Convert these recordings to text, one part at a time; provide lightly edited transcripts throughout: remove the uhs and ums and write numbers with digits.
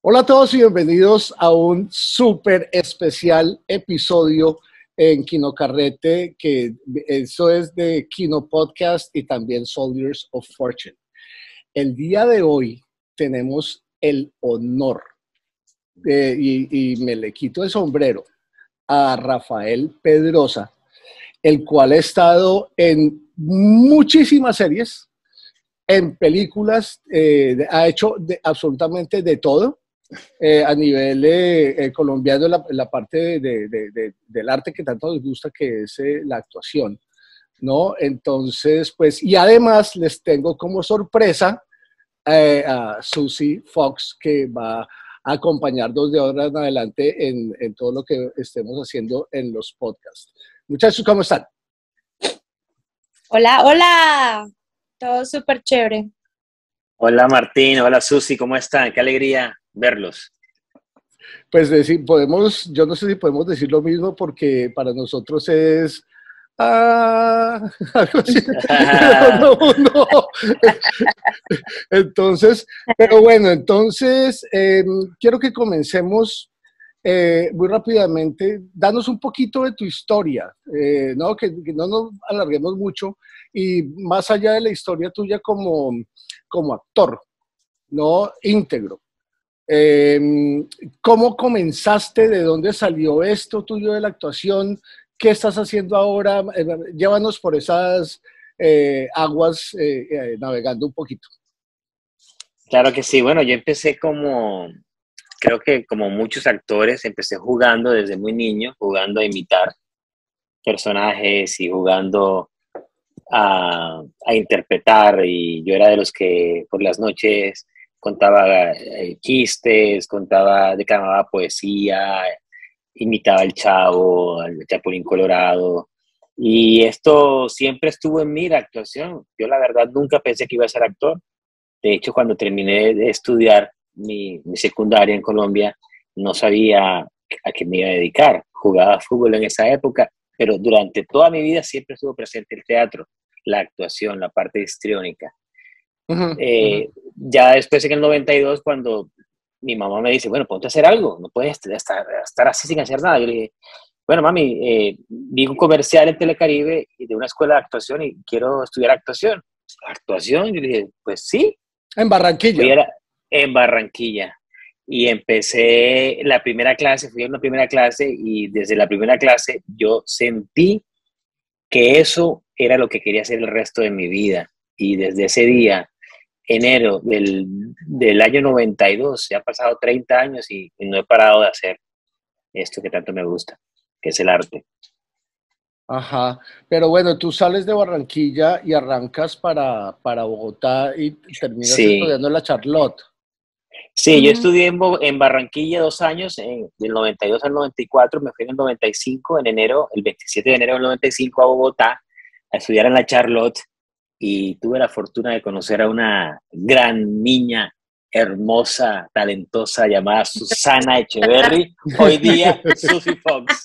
Hola a todos y bienvenidos a un súper especial episodio en Kino Carrete, que eso es de Kino Podcast y también Soldiers of Fortune. El día de hoy tenemos el honor, y me le quito el sombrero, a Rafael Pedrosa, el cual ha estado en muchísimas series, en películas, ha hecho absolutamente de todo. A nivel colombiano, la parte del arte que tanto nos gusta, que es la actuación, ¿no? Entonces, pues, y además les tengo como sorpresa a Susie Fox, que va a acompañarnos de ahora en adelante en todo lo que estemos haciendo en los podcasts. Muchachos, ¿cómo están? Hola, hola, todo súper chévere. Hola Martín, hola Susi, ¿cómo están? Qué alegría verlos. Pues yo no sé si podemos decir lo mismo porque para nosotros es algo así. No. Entonces, pero bueno, entonces quiero que comencemos muy rápidamente. Danos un poquito de tu historia, ¿no? Que no nos alarguemos mucho y más allá de la historia tuya como actor, ¿no? Íntegro. ¿Cómo comenzaste? ¿De dónde salió esto tuyo de la actuación? ¿Qué estás haciendo ahora? Llévanos por esas aguas navegando un poquito. Claro que sí, bueno, yo empecé creo que como muchos actores, empecé jugando desde muy niño, jugando a imitar personajes y jugando a interpretar, y yo era de los que por las noches contaba chistes, declamaba poesía, imitaba al Chavo, al Chapulín Colorado, y esto siempre estuvo en mí, la actuación. Yo la verdad nunca pensé que iba a ser actor. De hecho, cuando terminé de estudiar mi secundaria en Colombia, no sabía a qué me iba a dedicar. Jugaba fútbol en esa época, pero durante toda mi vida siempre estuvo presente el teatro, la actuación, la parte histriónica. Ya después, en el 92, cuando mi mamá me dice, bueno, ponte a hacer algo, no puedes estar así sin hacer nada. Yo le dije, bueno, mami, vi un comercial en Telecaribe de una escuela de actuación y quiero estudiar actuación. ¿Actuación? Yo le dije, pues sí. En Barranquilla. En Barranquilla. Y empecé la primera clase, fui a una primera clase, y desde la primera clase yo sentí que eso era lo que quería hacer el resto de mi vida. Y desde ese día, enero del año 92, ya ha pasado 30 años y no he parado de hacer esto que tanto me gusta, que es el arte. Ajá, pero bueno, tú sales de Barranquilla y arrancas para Bogotá y terminas Sí, estudiando en la Charlotte. sí, yo estudié en Barranquilla 2 años, del 92 al 94, me fui en el 95, en enero, el 27 de enero del 95, a Bogotá, a estudiar en la Charlotte, y tuve la fortuna de conocer a una gran niña, hermosa, talentosa, llamada Susana Echeverry, hoy día Susie Fox.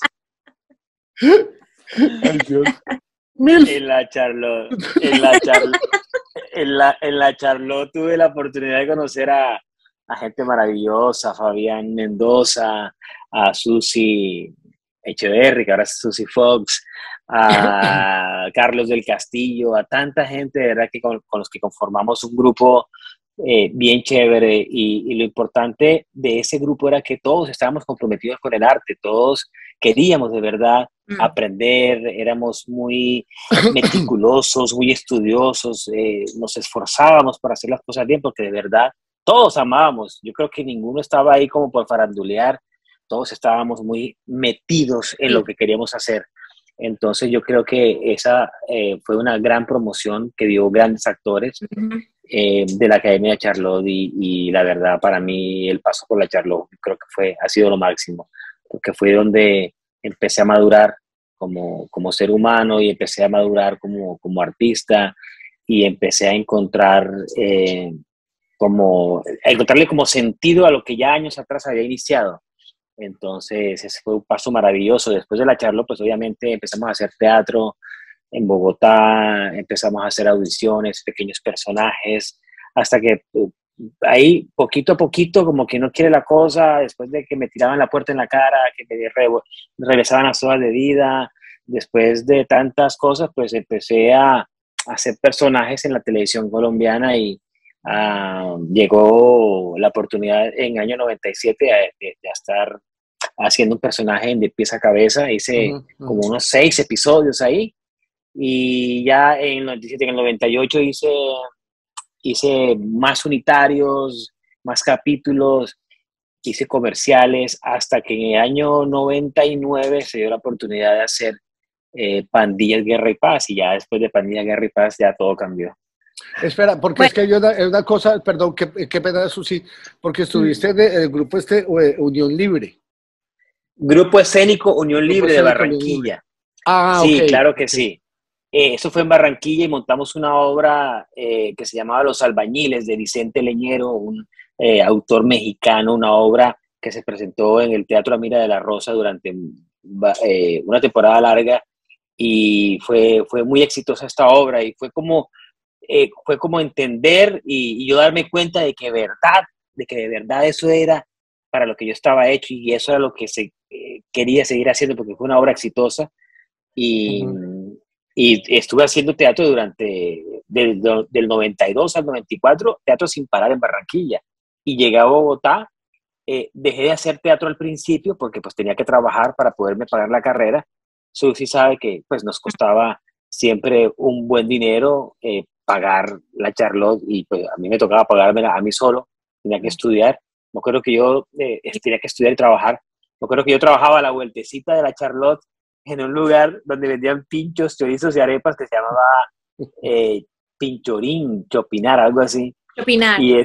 Ay, Dios. Milf. En la Charlotte, en la Charlotte tuve la oportunidad de conocer a gente maravillosa, a Fabián Mendoza, a Susi Echeverry, que ahora es Susie Fox, a Carlos del Castillo, a tanta gente, de verdad, que con los que conformamos un grupo bien chévere, y lo importante de ese grupo era que todos estábamos comprometidos con el arte, todos queríamos de verdad aprender, éramos muy meticulosos, muy estudiosos, nos esforzábamos para hacer las cosas bien, porque de verdad todos amábamos. Yo creo que ninguno estaba ahí como por farandulear, todos estábamos muy metidos en lo que queríamos hacer. Entonces yo creo que esa fue una gran promoción que dio grandes actores de la Academia de Charlotte, y la verdad, para mí el paso por la Charlotte creo que ha sido lo máximo, porque fue donde empecé a madurar como ser humano, y empecé a madurar como artista, y empecé a encontrarle como sentido a lo que ya años atrás había iniciado. Entonces ese fue un paso maravilloso. Después de la Charlotte, pues obviamente empezamos a hacer teatro en Bogotá, empezamos a hacer audiciones, pequeños personajes, hasta que ahí poquito a poquito, como que no quiere la cosa, después de que me tiraban la puerta en la cara, que me regresaban las hojas de vida, después de tantas cosas, pues empecé a hacer personajes en la televisión colombiana y llegó la oportunidad en el año 97 de estar haciendo un personaje de pies a cabeza. Hice como unos 6 episodios ahí y ya en el 97, en el 98 hice más unitarios, más capítulos, hice comerciales, hasta que en el año 99 se dio la oportunidad de hacer Pandillas, Guerra y Paz, y ya después de Pandillas, Guerra y Paz ya todo cambió. Espera, porque bueno, es que hay una cosa, perdón, qué pena, Susi, porque estuviste en el grupo Unión Libre. Grupo Escénico Unión Libre de Barranquilla. Ah, sí, okay. Claro que sí. Eso fue en Barranquilla y montamos una obra que se llamaba Los Albañiles, de Vicente Leñero, un autor mexicano, una obra que se presentó en el Teatro Amira de la Rosa durante una temporada larga, y fue muy exitosa esta obra, y fue como entender y yo darme cuenta de que de verdad eso era para lo que yo estaba hecho, y eso era lo que quería seguir haciendo, porque fue una obra exitosa. Y estuve haciendo teatro del 92 al 94, teatro sin parar en Barranquilla. Y llegué a Bogotá, dejé de hacer teatro al principio porque pues tenía que trabajar para poderme pagar la carrera. Susi sabe que pues nos costaba siempre un buen dinero pagar la Charlotte, y pues a mí me tocaba pagármela a mí solo, tenía que estudiar. Me acuerdo que yo tenía que estudiar y trabajar. Me acuerdo que yo trabajaba a la vueltecita de la Charlotte en un lugar donde vendían pinchos, chorizos y arepas que se llamaba Pinchorín, Chopinar, algo así. Chopinar. Y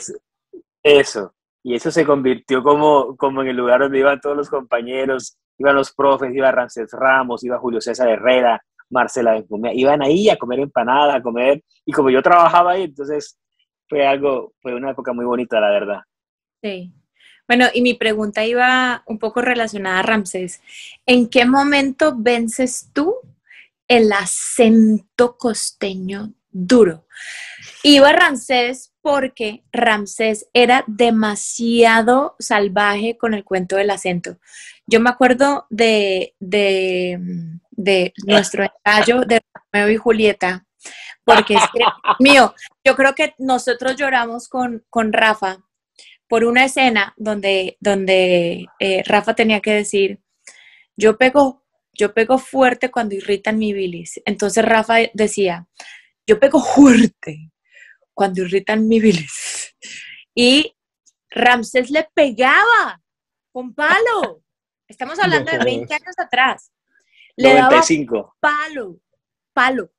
eso se convirtió como en el lugar donde iban todos los compañeros, iban los profes, iba Ramsés Ramos, iba Julio César Herrera, Marcela Benjumea, iban ahí a comer empanada, a comer, y como yo trabajaba ahí, entonces fue una época muy bonita, la verdad. Sí. Bueno, y mi pregunta iba un poco relacionada a Ramsés. ¿En qué momento vences tú el acento costeño duro? Iba Ramsés porque Ramsés era demasiado salvaje con el cuento del acento. Yo me acuerdo de nuestro ensayo de Romeo y Julieta, porque es que, mío, yo creo que nosotros lloramos con Rafa por una escena donde Rafa tenía que decir, yo pego fuerte cuando irritan mi bilis. Entonces Rafa decía, yo pego fuerte cuando irritan mi bilis. Y Ramsés le pegaba con palo. Estamos hablando de 20 años atrás. Le 95. daba palo.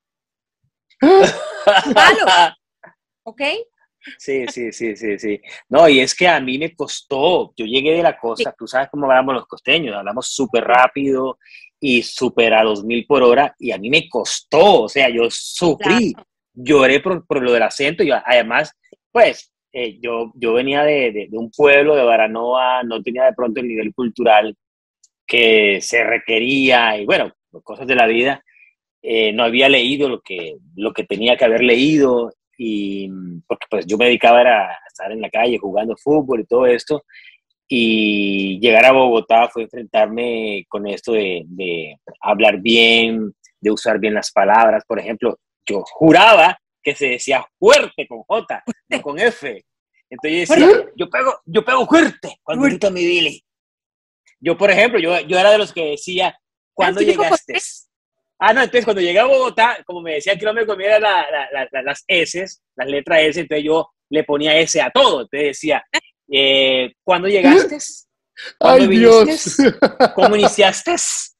¿Ok? Sí. No, y es que a mí me costó. Yo llegué de la costa, sí. Tú sabes cómo hablamos los costeños, hablamos súper rápido y súper a 2000 por hora, y a mí me costó, o sea, yo sufrí, claro. Lloré por lo del acento. Y además, pues, yo venía de un pueblo de Baranoa, no tenía de pronto el nivel cultural que se requería, y bueno, cosas de la vida. No había leído lo que tenía que haber leído, y porque pues yo me dedicaba a estar en la calle jugando fútbol y todo esto, y llegar a Bogotá fue enfrentarme con esto de hablar bien, de usar bien las palabras. Por ejemplo, yo juraba que se decía fuerte con J, no con F. Entonces yo decía, yo pego fuerte cuando grita mi Billy. Yo, por ejemplo, yo era de los que decía, ¿cuándo llegaste? No, entonces cuando llegué a Bogotá, como me decía que no me comiera las S, las letras S, entonces yo le ponía S a todo. Entonces decía, ¿cuándo llegaste? ¿Cuándo viniste? ¿Cómo iniciaste?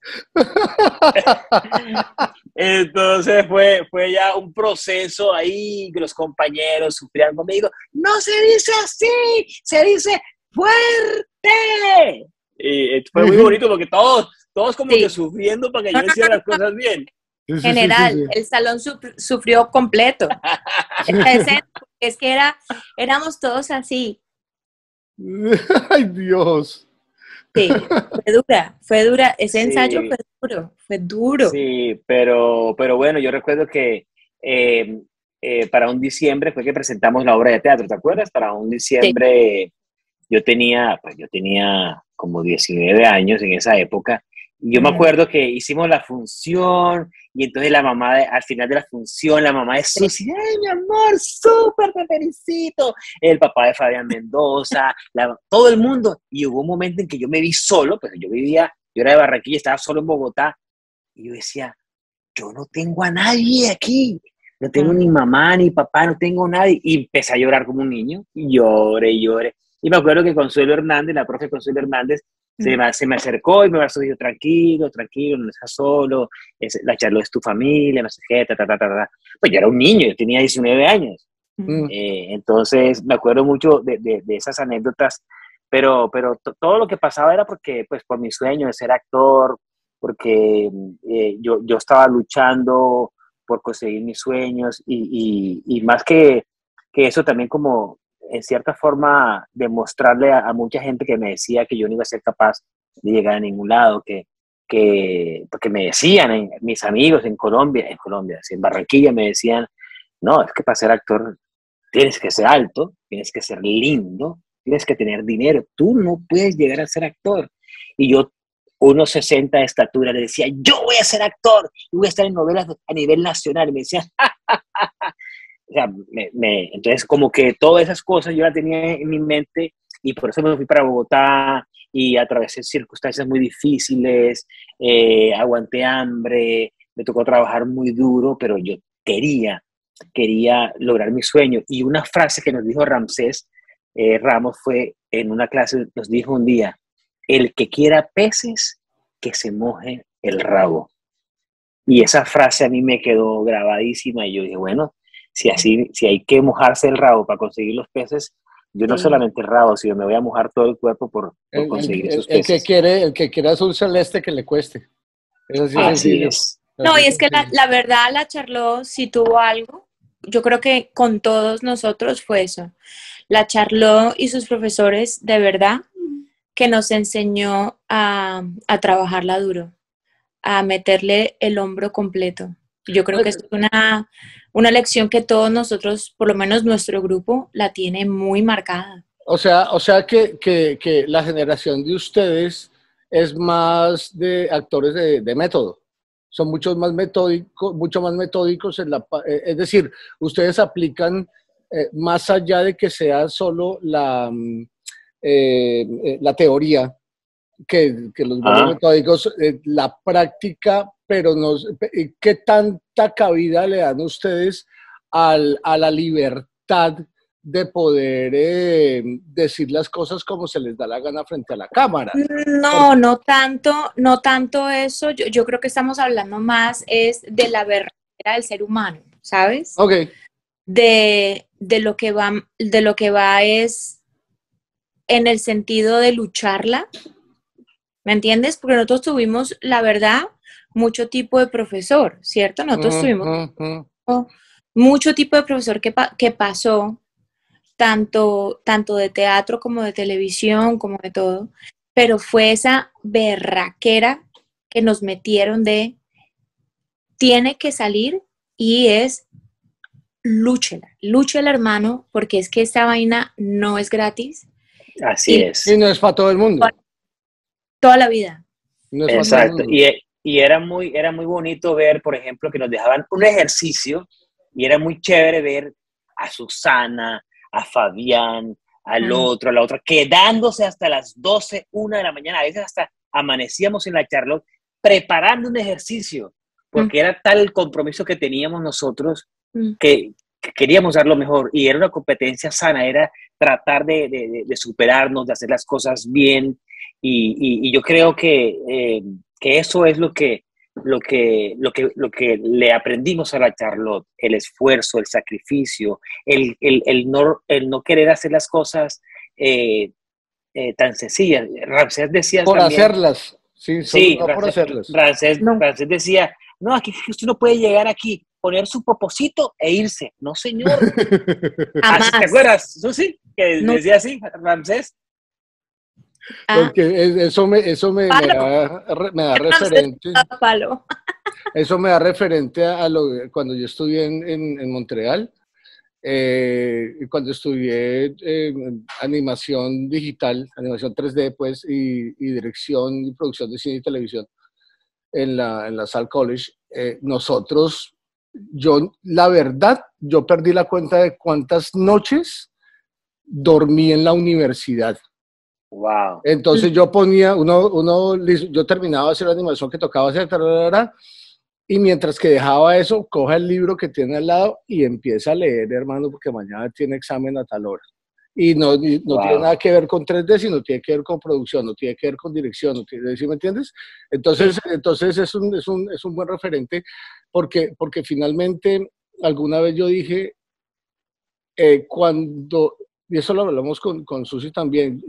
Entonces fue ya un proceso ahí, que los compañeros sufrían conmigo. No se dice así, se dice fuerte. Y fue muy bonito porque todos como que sufriendo para que yo hiciera las cosas bien. General, el salón sufrió completo. Es que éramos todos así. ¡Ay, Dios! Sí, fue dura. Ese ensayo fue duro. Sí, pero bueno, yo recuerdo que para un diciembre fue que presentamos la obra de teatro, ¿te acuerdas? Para un diciembre yo tenía como 19 años en esa época. Y yo me acuerdo que hicimos la función y entonces la mamá, al final de la función, la mamá de Susi, ¡ay, mi amor, súper, te felicito! El papá de Fabián Mendoza, todo el mundo. Y hubo un momento en que yo me vi solo, pues yo era de Barranquilla, estaba solo en Bogotá, y yo decía, yo no tengo a nadie aquí. No tengo ni mamá, ni papá, no tengo nadie. Y empecé a llorar como un niño, y lloré, y lloré. Y me acuerdo que Consuelo Hernández, la profe Consuelo Hernández, se me acercó y me dijo, tranquilo, tranquilo, no estás solo, la charla es tu familia, no sé qué, Pues yo era un niño, yo tenía 19 años. Entonces me acuerdo mucho de esas anécdotas, pero todo lo que pasaba era porque, pues, por mi sueño de ser actor, porque yo estaba luchando por conseguir mis sueños y más que eso también como en cierta forma demostrarle a mucha gente que me decía que yo no iba a ser capaz de llegar a ningún lado, porque me decían, mis amigos en Colombia, así, en Barranquilla me decían, no, es que para ser actor tienes que ser alto, tienes que ser lindo, tienes que tener dinero, tú no puedes llegar a ser actor. Y yo, 1,60 de estatura, le decía, yo voy a ser actor, y voy a estar en novelas a nivel nacional, y me decían, o sea, entonces como que todas esas cosas yo las tenía en mi mente y por eso me fui para Bogotá y atravesé circunstancias muy difíciles, aguanté hambre, me tocó trabajar muy duro, pero yo quería lograr mi sueño. Y una frase que nos dijo Ramsés Ramos fue en una clase, nos dijo un día, el que quiera peces, que se moje el rabo. Y esa frase a mí me quedó grabadísima y yo dije, bueno, si hay que mojarse el rabo para conseguir los peces, yo no solamente el rabo, sino me voy a mojar todo el cuerpo por conseguir esos peces. El que quiera azul celeste, que le cueste. Es así sencillo. Es. No, y es que la verdad, la Charlotte sí tuvo algo. Yo creo que con todos nosotros fue eso. La Charlotte y sus profesores, de verdad, que nos enseñó a trabajarla duro, a meterle el hombro completo. Yo creo que es una lección que todos nosotros, por lo menos nuestro grupo, la tiene muy marcada. O sea que la generación de ustedes es más de actores de método. Son mucho más metódicos es decir, ustedes aplican más allá de que sea solo la teoría, que los buenos metódicos, la práctica, pero ¿qué tanta cabida le dan ustedes a la libertad de poder decir las cosas como se les da la gana frente a la cámara? No tanto eso. Yo creo que estamos hablando más es de la verdadera del ser humano, ¿sabes? Ok. De lo que va es en el sentido de lucharla, ¿me entiendes? Porque nosotros tuvimos, la verdad, mucho tipo de profesor, ¿cierto? Nosotros tuvimos mucho tipo de profesor que pasó, tanto de teatro como de televisión, como de todo, pero fue esa berraquera que nos metieron de tiene que salir y es lúchela, hermano, porque es que esta vaina no es gratis. Así es. Y no es para todo el mundo. Toda la vida. No es exacto. Y era muy bonito ver, por ejemplo, que nos dejaban un ejercicio y era muy chévere ver a Susana, a Fabián, al otro, a la otra, quedándose hasta las 12, 1 de la mañana, a veces hasta amanecíamos en la Charlotte preparando un ejercicio, porque era tal el compromiso que teníamos nosotros que queríamos dar lo mejor y era una competencia sana, era tratar de superarnos, de hacer las cosas bien y yo creo que eso es lo que le aprendimos a la Charlotte, el esfuerzo, el sacrificio, el no querer hacer las cosas tan sencillas. Ramsés decía por también, hacerlas, sí, no por hacerlas. Ramsés decía, no, aquí usted no puede llegar aquí, poner su poposito e irse. No, señor. Así, ¿te acuerdas, Susi? Que decía así, Ramsés. Porque eso me da referente. Eso me da referente a cuando yo estudié en Montreal, cuando estudié animación digital, animación 3D, pues, y dirección y producción de cine y televisión en la Salle College, nosotros, la verdad, yo perdí la cuenta de cuántas noches dormí en la universidad. Wow. Entonces yo ponía, yo terminaba de hacer la animación que tocaba hacer, y mientras que dejaba eso, coja el libro que tiene al lado y empieza a leer, hermano, porque mañana tiene examen a tal hora. Y no tiene nada que ver con 3D, sino tiene que ver con producción, no tiene que ver con dirección, ¿sí me entiendes? Entonces es un buen referente, porque finalmente alguna vez yo dije, y eso lo hablamos con Susi también,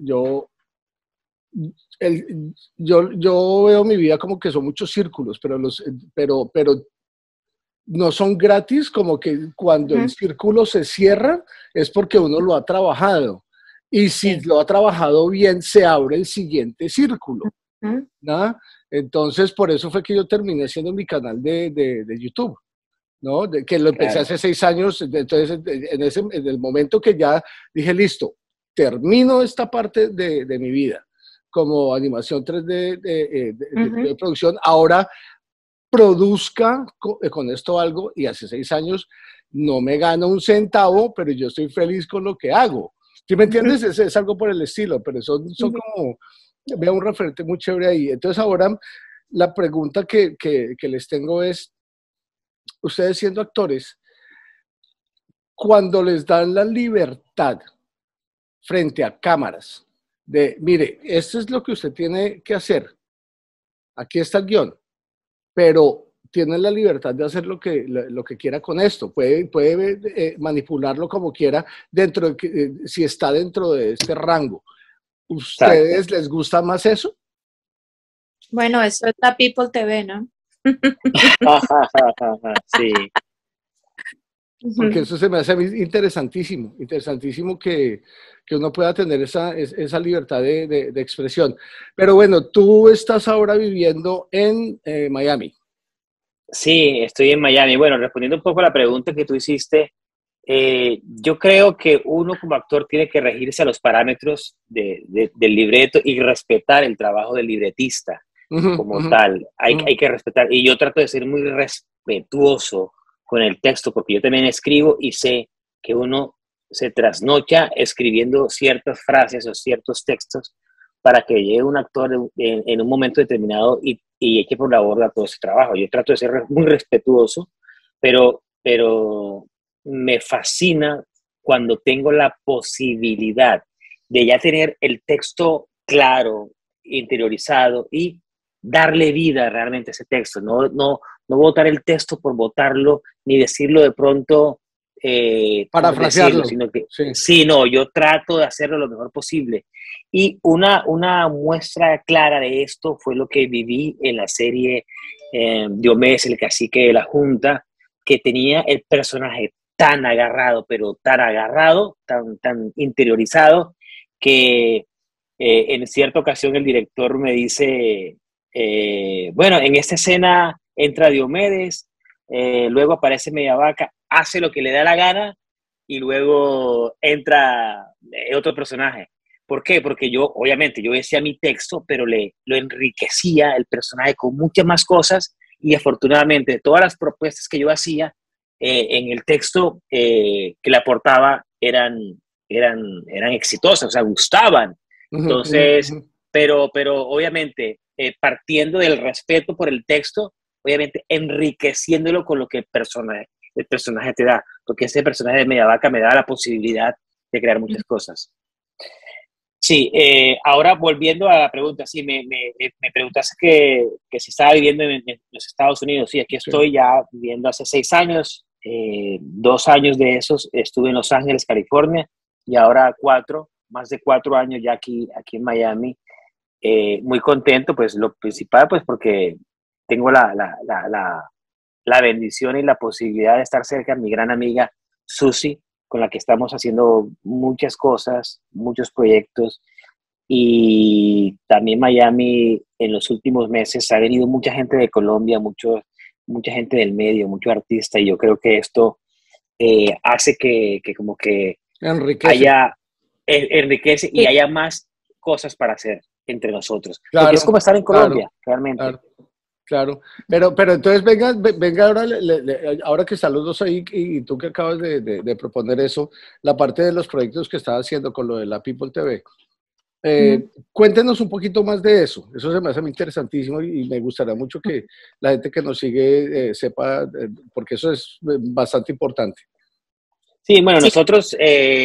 yo veo mi vida como que son muchos círculos, pero no son gratis, como que cuando el círculo se cierra es porque uno lo ha trabajado. Y si lo ha trabajado bien, se abre el siguiente círculo. ¿No? Entonces, por eso fue que yo terminé haciendo mi canal de YouTube, ¿no? Que lo empecé hace 6 años. Entonces, en el momento que ya dije, listo, termino esta parte de mi vida como animación 3D de producción, ahora produzca con esto algo, y hace 6 años no me gano un centavo, pero yo estoy feliz con lo que hago. ¿Sí me entiendes? Es algo por el estilo, pero son como, veo un referente muy chévere ahí. Entonces ahora la pregunta que les tengo es, ustedes siendo actores, cuando les dan la libertad frente a cámaras, de, mire, esto es lo que usted tiene que hacer, aquí está el guión, pero tiene la libertad de hacer lo que quiera con esto, puede manipularlo como quiera, si está dentro de este rango. ¿Ustedes les gusta más eso? Bueno, eso es la People TV, ¿no? Sí. Porque eso se me hace interesantísimo que uno pueda tener esa libertad de expresión. Pero bueno, tú estás ahora viviendo en Miami. Sí, estoy en Miami. Bueno, respondiendo un poco a la pregunta que tú hiciste, yo creo que uno como actor tiene que regirse a los parámetros del libreto y respetar el trabajo del libretista como tal. Hay que respetar. Y yo trato de ser muy respetuoso con el texto, porque yo también escribo y sé que uno se trasnocha escribiendo ciertas frases o ciertos textos para que llegue un actor en un momento determinado y eche por la borda todo ese trabajo. Yo trato de ser muy respetuoso, pero me fascina cuando tengo la posibilidad de ya tener el texto claro, interiorizado y darle vida realmente a ese texto. No votar el texto por votarlo, ni decirlo de pronto parafrasearlo, sino que sí, no, yo trato de hacerlo lo mejor posible. Y una muestra clara de esto fue lo que viví en la serie Diomedes, el cacique de la Junta, que tenía el personaje tan agarrado, pero tan agarrado, tan interiorizado, que en cierta ocasión el director me dice, bueno, en esta escena entra Diomedes, luego aparece Media Vaca, hace lo que le da la gana y luego entra otro personaje. ¿Por qué? Porque yo, obviamente, yo decía mi texto, pero lo enriquecía el personaje con muchas más cosas y afortunadamente todas las propuestas que yo hacía en el texto que le aportaba eran exitosas, o sea, gustaban. Entonces, pero obviamente, partiendo del respeto por el texto, obviamente enriqueciéndolo con lo que el personaje te da, porque ese personaje de Media Vaca me da la posibilidad de crear muchas cosas. Sí, ahora volviendo a la pregunta, sí, me preguntaste que si estaba viviendo en los Estados Unidos. Sí, aquí estoy ya viviendo hace 6 años, 2 años de esos estuve en Los Ángeles, California, y ahora más de 4 años ya aquí en Miami. Muy contento, pues lo principal, pues porque tengo la bendición y la posibilidad de estar cerca de mi gran amiga Susi, con la que estamos haciendo muchas cosas, muchos proyectos. Y también Miami en los últimos meses ha venido mucha gente de Colombia, muchos mucha gente del medio, muchos artistas, y yo creo que esto hace que como que Enriquece. haya, enriquece y Sí, haya más cosas para hacer entre nosotros. Porque es Claro, como estar en claro, Colombia, realmente. claro. Claro, pero entonces venga ahora, ahora que están los dos ahí y tú que acabas de proponer eso, la parte de los proyectos que estás haciendo con lo de la People TV. ujú. Cuéntenos un poquito más de eso. Eso se me hace muy interesantísimo y me gustaría mucho que la gente que nos sigue sepa, porque eso es bastante importante. Sí, bueno, Sí, nosotros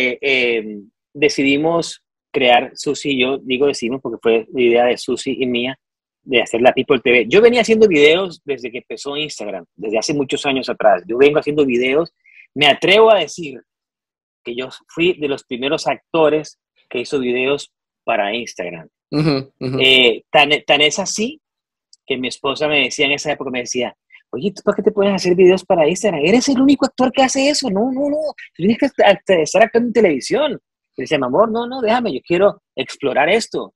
decidimos crear Susi, yo digo decidimos porque fue la idea de Susi y mía, de hacer la People TV. Yo venía haciendo videos desde que empezó Instagram, desde hace muchos años atrás. Yo vengo haciendo videos, me atrevo a decir que yo fui de los primeros actores que hizo videos para Instagram. Ujú, ujú. Tan es así que mi esposa me decía en esa época, me decía, oye, ¿tú por qué te puedes hacer videos para Instagram? Eres el único actor que hace eso. No, no, no. Tú tienes que estar actuando en televisión. Y decía, mi amor, no, no, déjame, yo quiero explorar esto.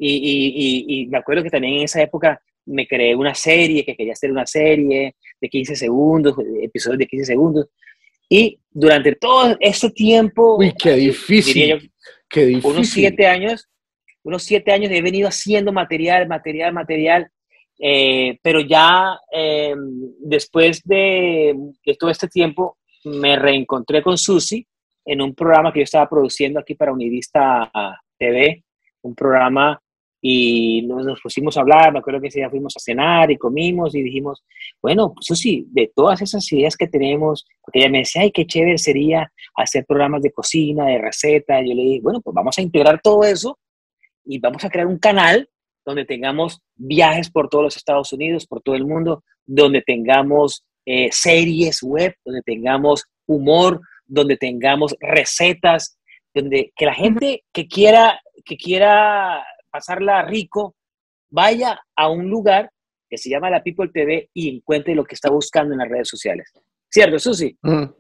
Y me acuerdo que también en esa época me creé una serie, que quería hacer una serie de 15 segundos, episodios de 15 segundos. Y durante todo ese tiempo, Uy, qué yo diría difícil, yo, qué unos difícil. 7 años, unos 7 años he venido haciendo material, pero ya después de todo este tiempo me reencontré con Susi en un programa que yo estaba produciendo aquí para Univista TV, un programa, y nos pusimos a hablar. Me acuerdo que ese día fuimos a cenar y comimos y dijimos, bueno, Susi, de todas esas ideas que tenemos, porque ella me decía, ay, qué chévere sería hacer programas de cocina, de receta. Yo le dije, bueno, pues vamos a integrar todo eso y vamos a crear un canal donde tengamos viajes por todos los Estados Unidos, por todo el mundo, donde tengamos series web, donde tengamos humor, donde tengamos recetas, donde que la ujú. gente que quiera pasarla rico vaya a un lugar que se llama la People TV y encuentre lo que está buscando en las redes sociales. ¿Cierto, Susi? Todo,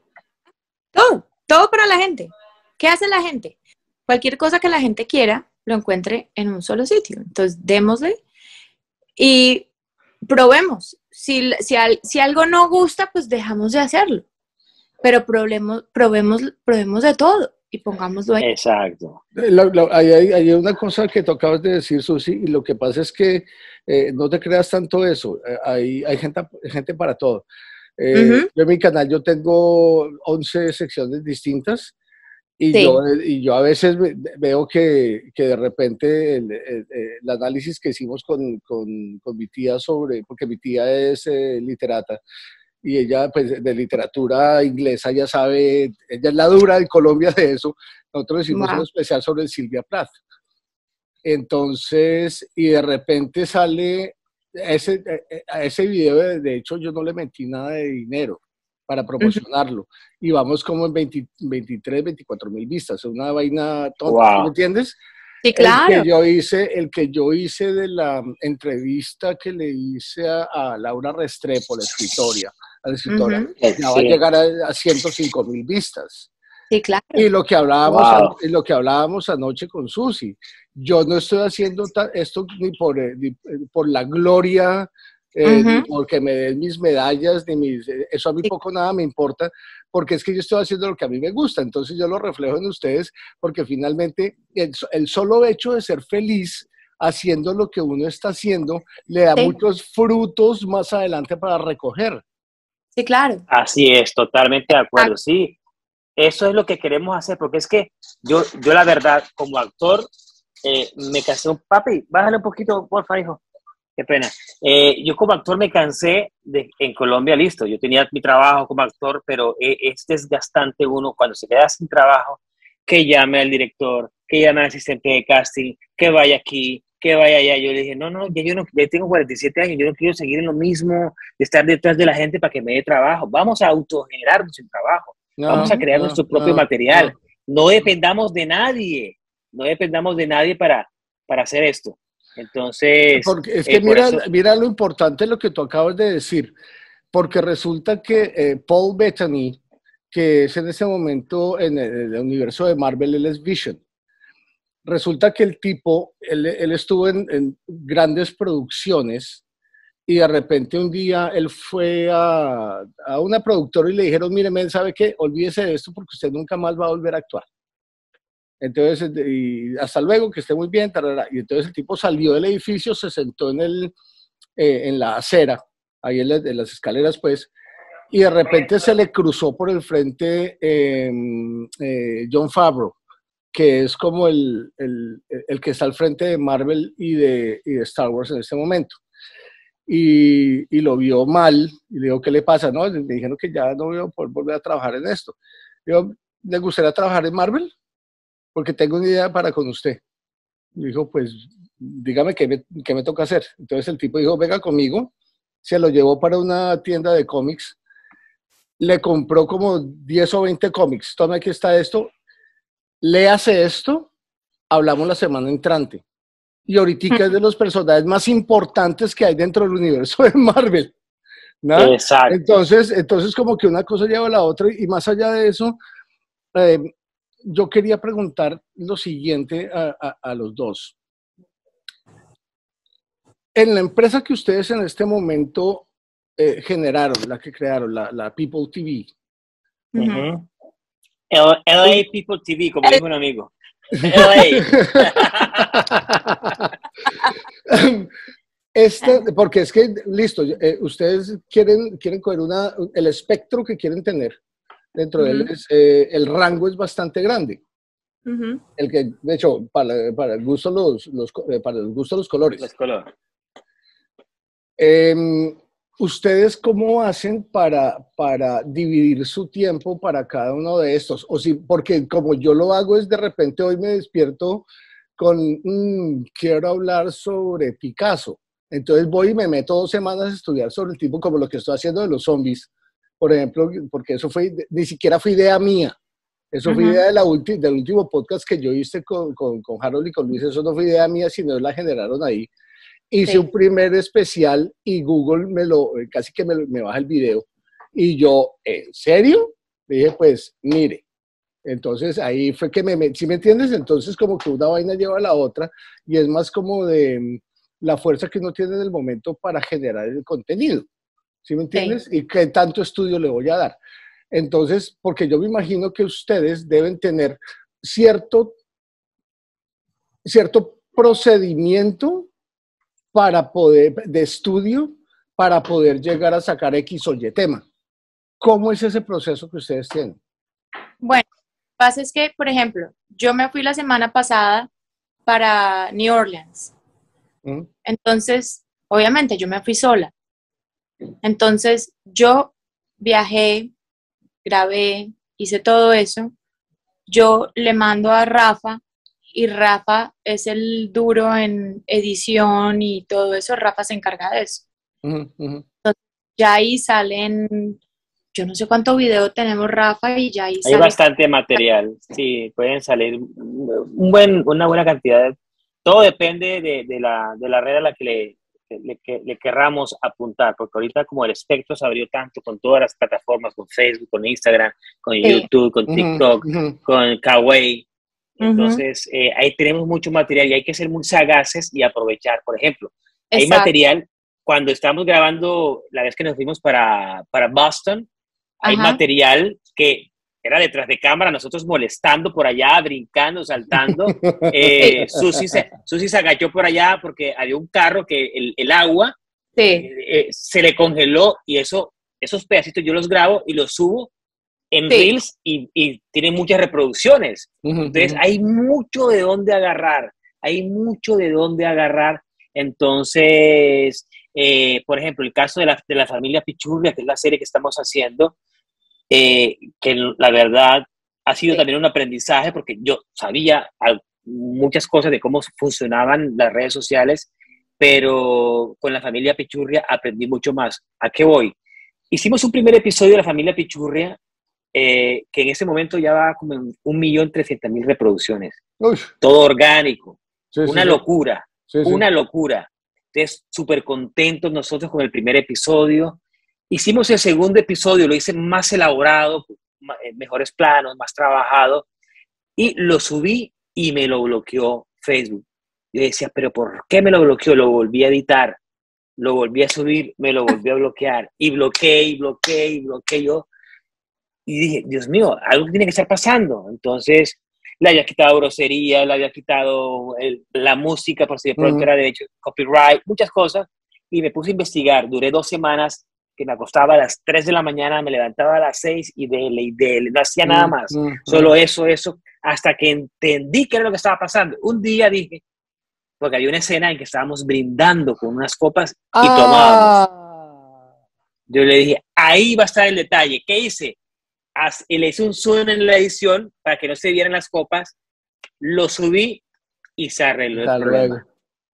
todo para la gente. ¿Qué hace la gente? Cualquier cosa que la gente quiera, lo encuentre en un solo sitio. Entonces, démosle y probemos. Si algo no gusta, pues dejamos de hacerlo. Pero probemos de todo y pongámoslo ahí. Exacto. Hay una cosa que tú acabas de decir, Susi, y lo que pasa es que no te creas tanto eso. Hay gente para todo. Ujú. Yo en mi canal yo tengo 11 secciones distintas Sí. y yo a veces veo que de repente el análisis que hicimos con mi tía sobre, porque mi tía es literata, y ella pues de literatura inglesa ya sabe, ella es la dura de Colombia de eso. Nosotros hicimos un Wow. especial sobre Silvia Plath. Entonces, y de repente sale a ese video, de hecho yo no le metí nada de dinero para Ujú. promocionarlo. Y vamos como en 20, 23, 24,000 vistas, una vaina tonta, ¿sí me Wow. entiendes? Sí, claro. El que yo hice de la entrevista que le hice a Laura Restrepo, la escritora, Ujú. ya va a Sí. llegar a 105,000 vistas. Sí, Y claro. Wow. lo que hablábamos anoche con Susi, yo no estoy haciendo esto ni por la gloria, ni Ujú. porque me den mis medallas, eso a mí Sí, poco nada me importa, porque es que yo estoy haciendo lo que a mí me gusta, entonces yo lo reflejo en ustedes, porque finalmente el solo hecho de ser feliz haciendo lo que uno está haciendo le da sí, muchos frutos más adelante para recoger. sí, claro. Así es, totalmente de acuerdo. Exacto. Sí, eso es lo que queremos hacer, porque es que yo la verdad, como actor, me cansé un papi, bájale un poquito, porfa, hijo. Qué pena. Yo como actor me cansé en Colombia, listo. Yo tenía mi trabajo como actor, pero es desgastante uno cuando se queda sin trabajo, que llame al director, que llame al asistente de casting, que vaya aquí, que vaya allá. Yo le dije, no, no, ya yo no, ya tengo 47 años, yo no quiero seguir en lo mismo, de estar detrás de la gente para que me dé trabajo. Vamos a autogenerarnos el trabajo, vamos No, a Ujú. crear no, nuestro propio no, material. no. No dependamos de nadie, no dependamos de nadie para hacer esto. Entonces, Porque es que por mira, eso, mira lo importante de lo que tú acabas de decir, porque resulta que Paul Bettany, que es en ese momento en el universo de Marvel, él es Vision. Resulta que el tipo, él estuvo en grandes producciones y de repente un día él fue a una productora y le dijeron, mire, men, ¿sabe qué? Olvídese de esto porque usted nunca más va a volver a actuar. Entonces, y hasta luego, que esté muy bien, tarara. Y entonces el tipo salió del edificio, se sentó en la acera, ahí en las escaleras, pues, y de repente se le cruzó por el frente Jon Favreau, que es como el que está al frente de Marvel y de Star Wars en este momento. Y lo vio mal, y le dijo, ¿qué le pasa? No, me dijeron que ya no voy a poder volver a trabajar en esto. Yo, ¿le gustaría trabajar en Marvel? Porque tengo una idea para con usted. Y dijo, pues, dígame qué me toca hacer. Entonces el tipo dijo, venga conmigo. Se lo llevó para una tienda de cómics. Le compró como 10 o 20 cómics. Tome, aquí está esto. Léase esto. Hablamos la semana entrante. Y ahorita es de los personajes más importantes que hay dentro del universo de Marvel, ¿no? Exacto. Entonces como que una cosa lleva a la otra, y más allá de eso, yo quería preguntar lo siguiente a los dos. En la empresa que ustedes en este momento generaron, la que crearon, la People TV. Uh-huh. LA People TV, como dijo un amigo. LA. Porque es que, listo, ustedes quieren coger el espectro que quieren tener. Dentro de él el rango es bastante grande. El que, de hecho, para el gusto para el gusto de los colores. Los colores. ¿Ustedes cómo hacen para dividir su tiempo para cada uno de estos? O si, porque como yo lo hago es de repente hoy me despierto con, quiero hablar sobre Picasso. Entonces voy y me meto 2 semanas a estudiar sobre el tipo, como lo que estoy haciendo de los zombies, por ejemplo, porque eso ni siquiera fue idea mía. Eso fue idea del último podcast que yo hice con Harold y con Luis. Eso no fue idea mía, sino la generaron ahí. Hice un primer especial y Google casi que me baja el video. Y yo, ¿en serio? Le dije, pues, mire. Entonces ahí fue que ¿sí me entiendes? Entonces como que una vaina lleva a la otra y es más como de la fuerza que uno tiene en el momento para generar el contenido. ¿Sí me entiendes? Sí. Y qué tanto estudio le voy a dar. Entonces, porque yo me imagino que ustedes deben tener cierto procedimiento de estudio para poder llegar a sacar X o Y tema. ¿Cómo es ese proceso que ustedes tienen? Bueno, lo que pasa es que, por ejemplo, yo me fui la semana pasada para New Orleans. Entonces, obviamente, yo me fui sola. Entonces, yo viajé, grabé, hice todo eso. Yo le mando a Rafa, y Rafa es el duro en edición y todo eso. Rafa se encarga de eso. Entonces, ya ahí salen, yo no sé cuánto video tenemos, Rafa, y ya ahí sale. Hay bastante material, sí, pueden salir una buena cantidad. Todo depende de la red a la que le querramos apuntar, porque ahorita como el espectro se abrió tanto con todas las plataformas, con Facebook, con Instagram, con YouTube, con TikTok, con Kawaii. Entonces, ahí tenemos mucho material y hay que ser muy sagaces y aprovechar. Por ejemplo, hay material, cuando estamos grabando, la vez que nos fuimos para Boston, hay material que era detrás de cámara, nosotros molestando por allá, brincando, saltando. Susi se agachó por allá porque había un carro que el agua se le congeló y esos pedacitos yo los grabo y los subo en Reels y tiene muchas reproducciones. Entonces hay mucho de dónde agarrar, Entonces, por ejemplo, el caso de la familia Pichurria, que es la serie que estamos haciendo, que la verdad ha sido también un aprendizaje porque yo sabía muchas cosas de cómo funcionaban las redes sociales, pero con la familia Pichurria aprendí mucho más. ¿A qué voy? Hicimos un primer episodio de la familia Pichurria que en ese momento ya va como en 1.300.000 reproducciones. Uf. Todo orgánico. Una locura. Una locura. Entonces, súper contentos nosotros con el primer episodio. Hicimos el segundo episodio, lo hice más elaborado, mejores planos, más trabajado, y lo subí y me lo bloqueó Facebook. Yo decía, ¿pero por qué me lo bloqueó? Lo volví a editar. lo volví a subir, me lo volví a bloquear, y bloqueé yo, y dije, Dios mío, algo tiene que estar pasando. Entonces, le había quitado grosería, le había quitado la música, por si de pronto era derecho, copyright, muchas cosas, y me puse a investigar. Duré 2 semanas, que me acostaba a las 3 de la mañana, me levantaba a las 6 y dele, no hacía nada más, solo eso, hasta que entendí qué era lo que estaba pasando. Un día dije, porque había una escena en que estábamos brindando con unas copas y tomábamos. Yo le dije, ahí va a estar el detalle. ¿Qué hice? Y le hice un zoom en la edición para que no se vieran las copas, lo subí y se arregló el problema.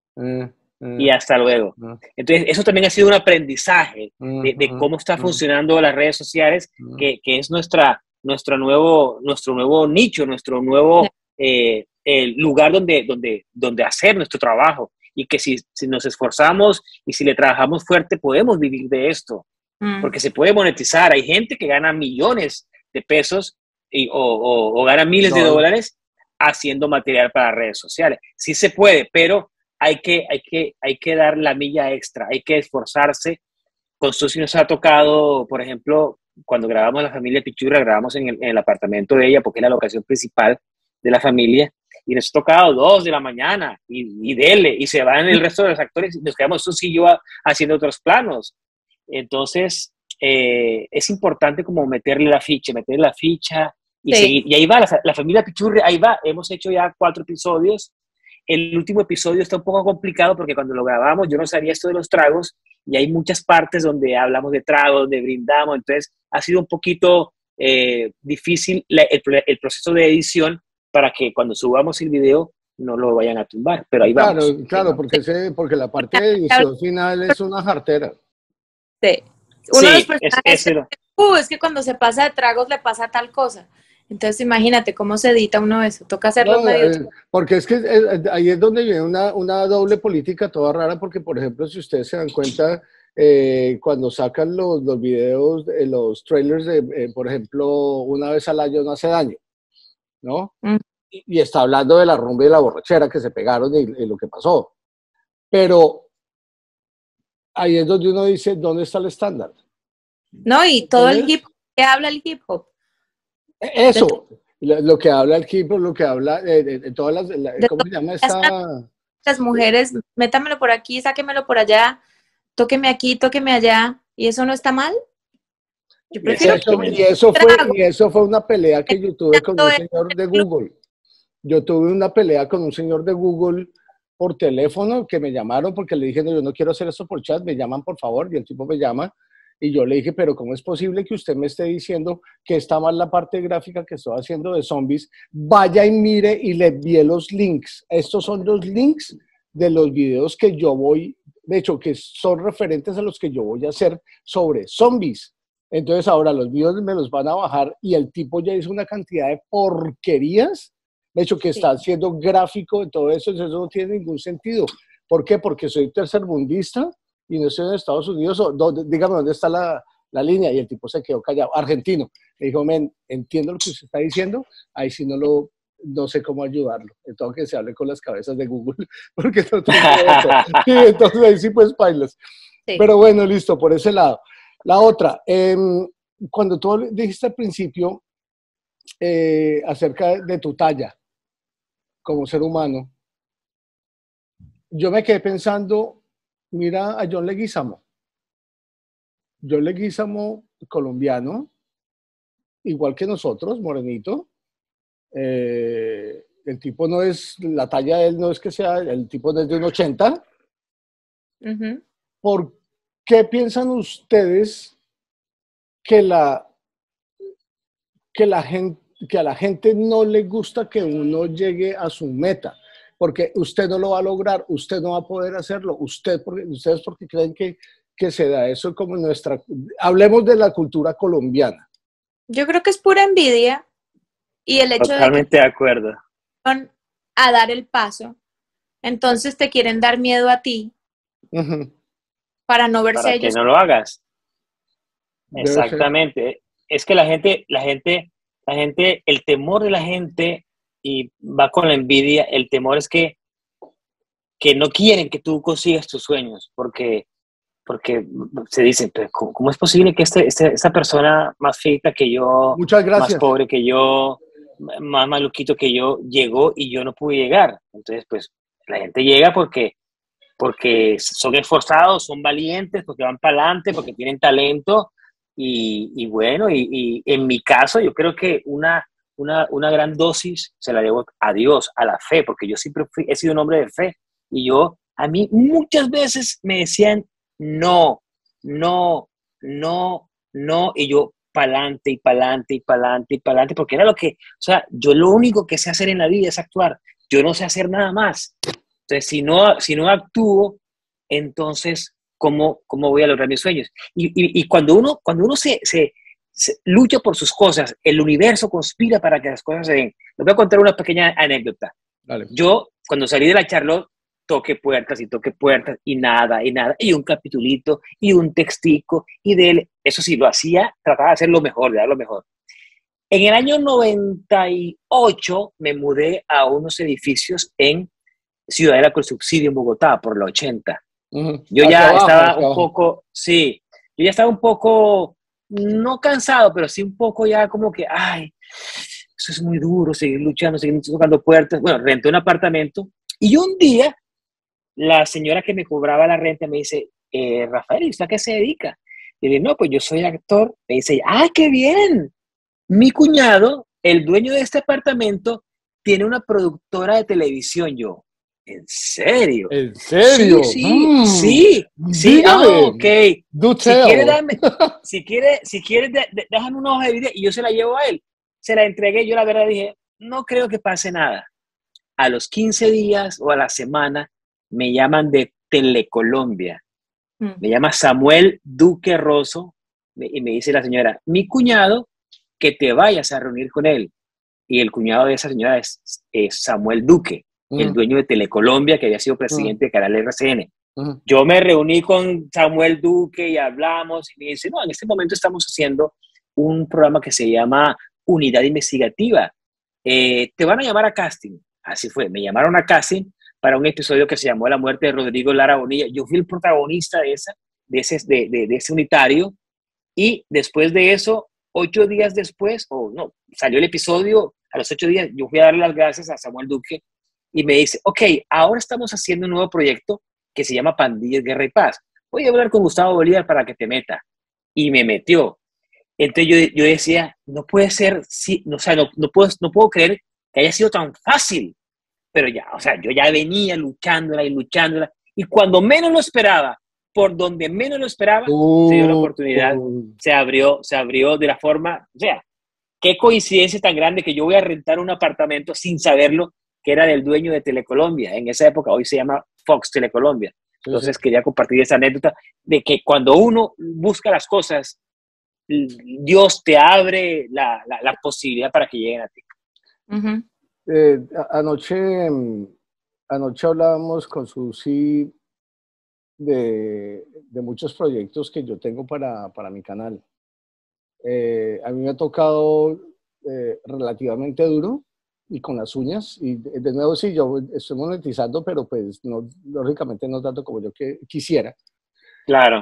Y hasta luego. Entonces, eso también ha sido un aprendizaje de cómo está funcionando las redes sociales, que es nuestro nuevo nicho, nuestro nuevo el lugar donde hacer nuestro trabajo. Y que si nos esforzamos y si le trabajamos fuerte, podemos vivir de esto. Porque se puede monetizar. Hay gente que gana millones de pesos o gana miles de dólares haciendo material para redes sociales. Sí se puede, pero hay que dar la milla extra, hay que esforzarse. Con Susi nos ha tocado, por ejemplo, cuando grabamos La Familia Pichurra, grabamos en el apartamento de ella, porque es la locación principal de la familia, y nos ha tocado 2 de la mañana, y dele, y se van el resto de los actores, y nos quedamos Susi y yo haciendo otros planos. Entonces, es importante como meterle la ficha y seguir. Y ahí va, la Familia Pichurri, ahí va. Hemos hecho ya 4 episodios. El último episodio está un poco complicado porque cuando lo grabamos yo no sabía esto de los tragos y hay muchas partes donde hablamos de tragos, donde brindamos. Entonces, ha sido un poquito difícil el proceso de edición para que cuando subamos el video no lo vayan a tumbar. Pero ahí vamos. Claro, porque la parte de edición final es una jartera. Sí. Uno de los personajes es que cuando se pasa de tragos le pasa tal cosa. Entonces imagínate cómo se edita uno eso. Toca hacerlo medio. Porque es que ahí es donde viene una doble política toda rara, porque por ejemplo, si ustedes se dan cuenta, cuando sacan los videos, los trailers de, por ejemplo, Una vez al año no hace daño, ¿no? Y está hablando de la rumba y de la borrachera que se pegaron y lo que pasó. Pero ahí es donde uno dice, ¿dónde está el estándar? No, y todo el hip hop, ¿qué habla el hip hop? Eso, lo que habla el hip hop, lo que habla de todas ¿cómo se llama esta? Las mujeres, métamelo por aquí, sáquemelo por allá, tóqueme aquí, tóqueme allá, ¿y eso no está mal? Yo prefiero y eso fue una pelea que yo tuve con un señor de Google. Yo tuve una pelea con un señor de Google por teléfono que me llamaron porque le dije, no, yo no quiero hacer esto por chat, me llaman por favor, y el tipo me llama, y yo le dije, pero ¿cómo es posible que usted me esté diciendo que está mal la parte gráfica que estoy haciendo de zombies? Vaya y mire, y le envié los links. Estos son los links de los videos que yo voy, de hecho, que son referentes a los que yo voy a hacer sobre zombies. Entonces ahora los videos me los van a bajar y el tipo ya hizo una cantidad de porquerías, de hecho, que está haciendo gráfico de todo eso no tiene ningún sentido. ¿Por qué? Porque soy tercermundista y no estoy en Estados Unidos. Dígame dónde está la línea. Y el tipo se quedó callado, argentino. Me dijo, men, entiendo lo que usted está diciendo, ahí sí no sé cómo ayudarlo. Entonces que se hable con las cabezas de Google, porque no tengo eso. Sí, entonces ahí sí pues bailas. Sí. Pero bueno, listo, por ese lado. La otra, cuando tú dijiste al principio acerca de tu talla como ser humano, yo me quedé pensando, mira a John Leguizamo. John Leguizamo, colombiano, igual que nosotros, morenito. El tipo no es, la talla de él no es que sea, el tipo no es de un 80. ¿Por qué piensan ustedes que a la gente no le gusta que uno llegue a su meta? Porque usted no lo va a lograr, usted no va a poder hacerlo, ustedes porque creen que se da eso como hablemos de la cultura colombiana. Yo creo que es pura envidia y el hecho Totalmente de acuerdo. Van a dar el paso, entonces te quieren dar miedo a ti para no verse para ellos. Que no lo hagas. Exactamente. Es que la gente, el temor de la gente, y va con la envidia, el temor es que no quieren que tú consigas tus sueños, porque porque se dice, pero ¿cómo es posible que esta persona más feita que yo, Muchas más gracias. pobre que yo, más maluquito que yo, llegó y yo no pude llegar? Entonces, pues, la gente llega porque son esforzados, son valientes, porque van para adelante, porque tienen talento. Y bueno, y en mi caso, yo creo que una gran dosis se la debo a Dios, a la fe, porque yo siempre he sido un hombre de fe. Y a mí muchas veces me decían, no, no, no, no, y yo pa'lante y pa'lante y pa'lante y pa'lante, porque era lo que, o sea, yo lo único que sé hacer en la vida es actuar, yo no sé hacer nada más. Entonces, si no actúo, entonces, ¿cómo voy a lograr mis sueños? Y cuando uno se lucha por sus cosas, el universo conspira para que las cosas se den. Les voy a contar una pequeña anécdota. Dale. Yo, cuando salí de la Charlotte, toqué puertas y nada, y un capitulito, y un textico, eso sí, lo hacía, trataba de hacer lo mejor, de dar lo mejor. En el año 98 me mudé a unos edificios en Ciudadela con Subsidio en Bogotá, por la 80. Yo ya estaba un poco, sí, yo ya estaba un poco, no cansado, pero sí un poco ya como que, ay, eso es muy duro, seguir luchando, seguir tocando puertas. Bueno, renté un apartamento y un día la señora que me cobraba la renta me dice, Rafael, ¿y usted a qué se dedica? Y le dije, no, pues yo soy actor. Me dice, ¡ah, qué bien! Mi cuñado, el dueño de este apartamento, tiene una productora de televisión. Yo, ¿en serio? ¿En serio? Sí, Dígame. ok. Do Si tell. quiere, déjame una hoja de video y yo se la llevo a él. Se la entregué, yo la verdad dije, no creo que pase nada. A los 15 días o a la semana me llaman de Telecolombia. Me llama Samuel Duque Rosso y me dice la señora, mi cuñado, que te vayas a reunir con él. Y el cuñado de esa señora es Samuel Duque, el dueño de Telecolombia, que había sido presidente de Canal RCN. Yo me reuní con Samuel Duque y hablamos, y me dice, no, en este momento estamos haciendo un programa que se llama Unidad Investigativa. Te van a llamar a casting. Así fue, me llamaron a casting para un episodio que se llamó La muerte de Rodrigo Lara Bonilla. Yo fui el protagonista de ese unitario, y después de eso, 8 días después, salió el episodio, a los 8 días, yo fui a darle las gracias a Samuel Duque y me dice, ok, ahora estamos haciendo un nuevo proyecto que se llama Pandillas, Guerra y Paz. Voy a hablar con Gustavo Bolívar para que te meta. Y me metió. Entonces yo decía, no puede ser, sí, o sea, no puedo creer que haya sido tan fácil. Pero ya, o sea, yo ya venía luchándola, y cuando menos lo esperaba, por donde menos lo esperaba, se dio la oportunidad, se abrió de la forma, o sea, qué coincidencia tan grande que yo voy a rentar un apartamento sin saberlo, que era del dueño de Telecolombia, en esa época, hoy se llama Fox Telecolombia. Entonces quería compartir esa anécdota de que cuando uno busca las cosas, Dios te abre la posibilidad para que lleguen a ti. Anoche hablábamos con Susi de muchos proyectos que yo tengo para mi canal. A mí me ha tocado relativamente duro y con las uñas, y de nuevo sí, yo estoy monetizando, pero pues no, lógicamente no tanto como yo quisiera. Claro.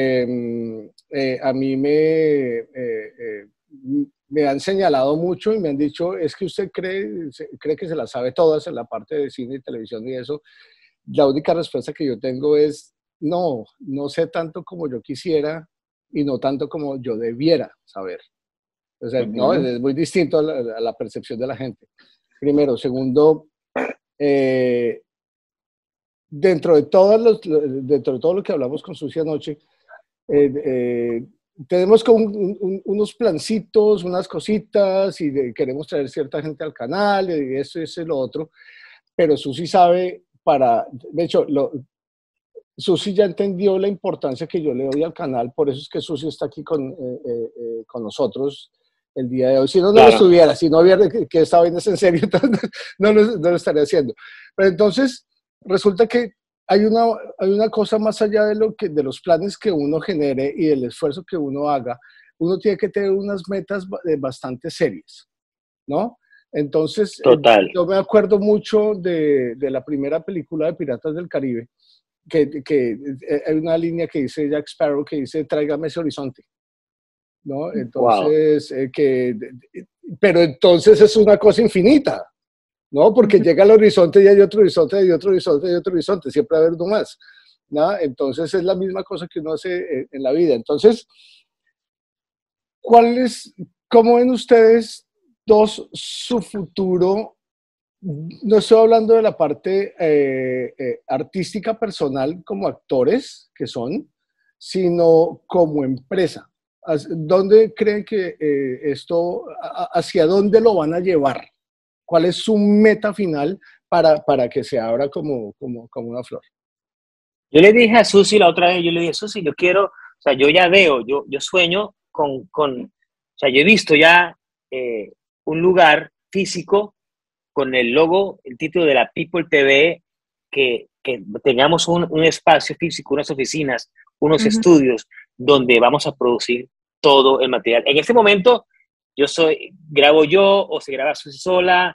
A mí me han señalado mucho y me han dicho, es que usted cree que se las sabe todas en la parte de cine y televisión y eso. La única respuesta que yo tengo es, no sé tanto como yo quisiera y no tanto como yo debiera saber. O sea, no, es muy distinto a la percepción de la gente. Primero. Segundo, dentro de todo lo que hablamos con Susi anoche, tenemos como unos plancitos, unas cositas, y queremos traer cierta gente al canal, y eso y lo otro, pero Susi sabe, de hecho, Susi ya entendió la importancia que yo le doy al canal, por eso es que Susi está aquí con nosotros el día de hoy. Si no, no lo estuviera, si no viera que esta vaina es en serio, entonces no lo estaría haciendo. Pero entonces, resulta que hay una cosa más allá de los planes que uno genere y del esfuerzo que uno haga. Uno tiene que tener unas metas bastante serias, ¿no? Entonces, Total. yo me acuerdo mucho de la primera película de Piratas del Caribe, hay una línea que dice Jack Sparrow que dice, tráigame ese horizonte, ¿no? Wow. Entonces, pero entonces es una cosa infinita, ¿no? Porque llega al horizonte y hay otro horizonte, y otro horizonte, y otro horizonte, siempre va a haber uno más, ¿no? Entonces es la misma cosa que uno hace en la vida. Entonces, ¿cómo ven ustedes dos su futuro? No estoy hablando de la parte artística personal como actores que son, sino como empresa. ¿Dónde creen que hacia dónde lo van a llevar? ¿Cuál es su meta final para que se abra como una flor? Yo le dije a Susi la otra vez, yo le dije, Susi, yo quiero, o sea, yo ya veo, yo sueño o sea, yo he visto ya un lugar físico con el logo, el título de la People TV, que tengamos un espacio físico, unas oficinas, unos Ujú. estudios donde vamos a producir todo el material. En este momento, grabo yo o se graba Susi sola,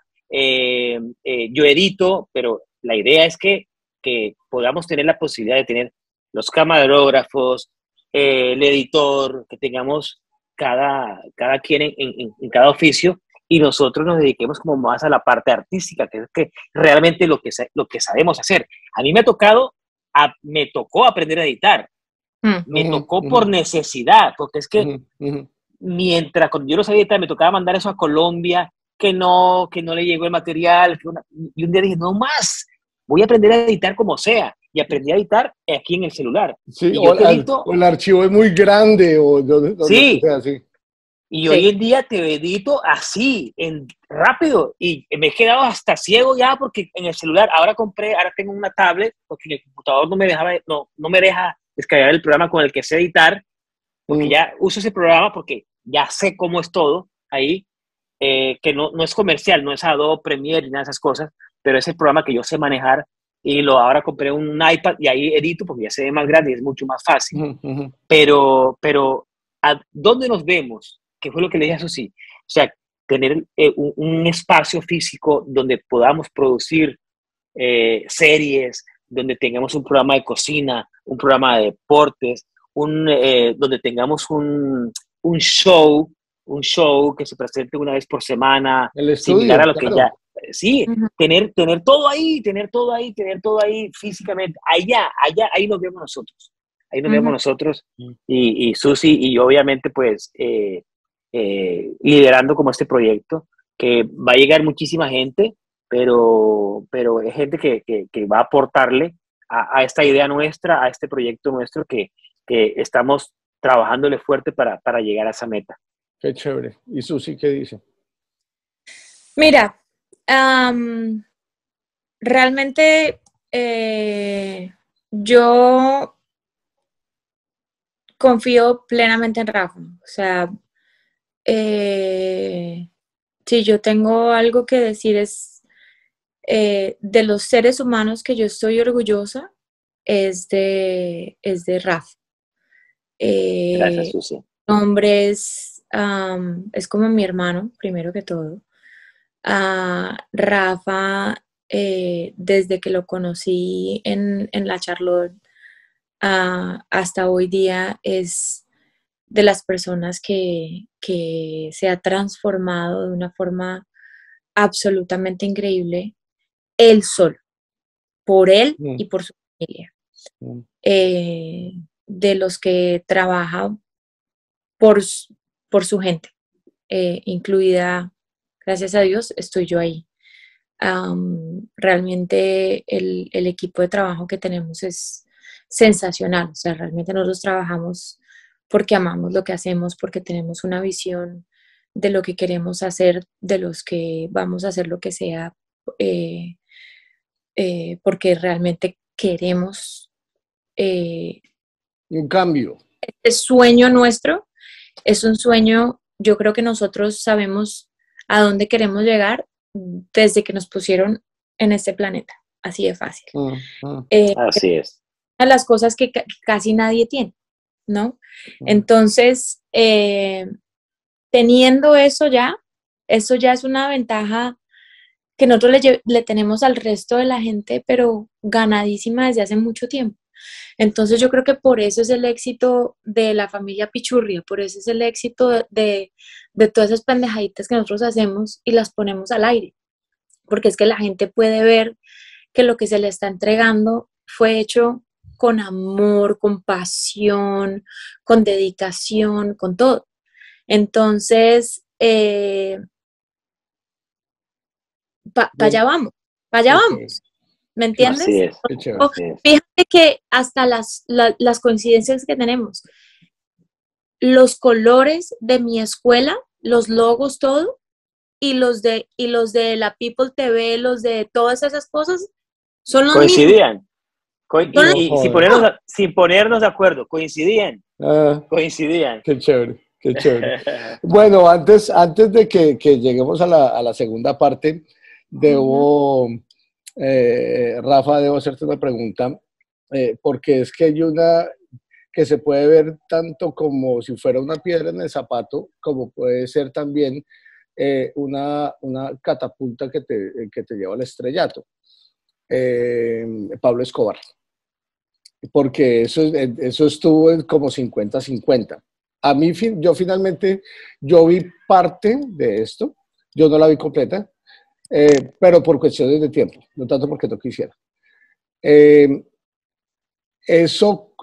yo edito, pero la idea es que podamos tener la posibilidad de tener los camarógrafos, el editor, que tengamos cada quien en cada oficio y nosotros nos dediquemos como más a la parte artística, que es que realmente lo que sabemos hacer. A mí me tocó aprender a editar, Mm. me Ujú, tocó por ujú, necesidad, porque es que ujú, ujú. cuando yo no sabía editar, me tocaba mandar eso a Colombia, que no le llegó el material, y un día dije, no más, voy a aprender a editar como sea, y aprendí a editar aquí en el celular. Sí, Y yo te edito, o el archivo es muy grande o lo que sí, sea, sí. y hoy Sí. en día te edito así, rápido, y me he quedado hasta ciego ya porque en el celular, ahora tengo una tablet, porque en el computador no me deja descargar el programa con el que sé editar, porque Mm, ya uso ese programa porque ya sé cómo es todo ahí, que no es comercial, no es Adobe Premiere ni nada de esas cosas, pero es el programa que yo sé manejar y ahora compré un iPad y ahí edito porque ya se ve más grande y es mucho más fácil. ujú, ujú. Pero ¿a dónde nos vemos? Que fue lo que le dije a Susi. O sea, tener un espacio físico donde podamos producir series, donde tengamos un programa de cocina, un programa de deportes, donde tengamos un show que se presente una vez por semana, El similar a estudio, lo que ya, claro. sí, Ujú. tener todo ahí físicamente, ahí nos vemos nosotros, ahí nos vemos Ujú. nosotros y Susi y obviamente pues liderando como este proyecto, que va a llegar muchísima gente, pero es gente que va a aportarle a esta idea nuestra, a este proyecto nuestro que estamos trabajándole fuerte para llegar a esa meta. Qué chévere. ¿Y Susi qué dice? Mira, realmente yo confío plenamente en Rafa. O sea, si yo tengo algo que decir es de los seres humanos que yo estoy orgullosa, es de Rafa. Gracias, Eh, Susi. Hombre es como mi hermano, primero que todo. Rafa, desde que lo conocí en la Charlotte hasta hoy día, es de las personas que se ha transformado de una forma absolutamente increíble, él solo, por él Mm, y por su familia. mm. Eh, de los que trabaja por, por su gente, incluida, gracias a Dios, estoy yo ahí. Realmente el equipo de trabajo que tenemos es sensacional, o sea, realmente nosotros trabajamos porque amamos lo que hacemos, porque tenemos una visión de lo que queremos hacer, de los que vamos a hacer lo que sea, eh, porque realmente queremos Un cambio. este sueño nuestro. Es un sueño, yo creo que nosotros sabemos a dónde queremos llegar desde que nos pusieron en este planeta, así de fácil. Mm, mm, Así es. Una de las cosas que casi nadie tiene, ¿no? mm. Entonces, teniendo eso ya es una ventaja que nosotros le tenemos al resto de la gente, pero ganadísima desde hace mucho tiempo. Entonces yo creo que por eso es el éxito de la familia Pichurria, por eso es el éxito de todas esas pendejaditas que nosotros hacemos y las ponemos al aire, porque es que la gente puede ver que lo que se le está entregando fue hecho con amor, con pasión, con dedicación, con todo. Entonces, allá vamos, allá vamos. ¿Me entiendes? Así es. Fíjate que hasta las coincidencias que tenemos, los colores de mi escuela, los logos, todo, y los de la People TV, los de todas esas cosas, son los coincidían. mismos. Y sin ponernos de acuerdo, coincidían. Coincidían. Qué chévere, qué chévere. Bueno, antes de que lleguemos a la segunda parte, Rafa, debo hacerte una pregunta, porque es que hay una que se puede ver tanto como si fuera una piedra en el zapato, como puede ser también una catapulta que te lleva al estrellato. Pablo Escobar. Porque eso estuvo en como 50-50. A mí, yo vi parte de esto, yo no la vi completa, pero por cuestiones de tiempo, no tanto porque no quisiera. Eso,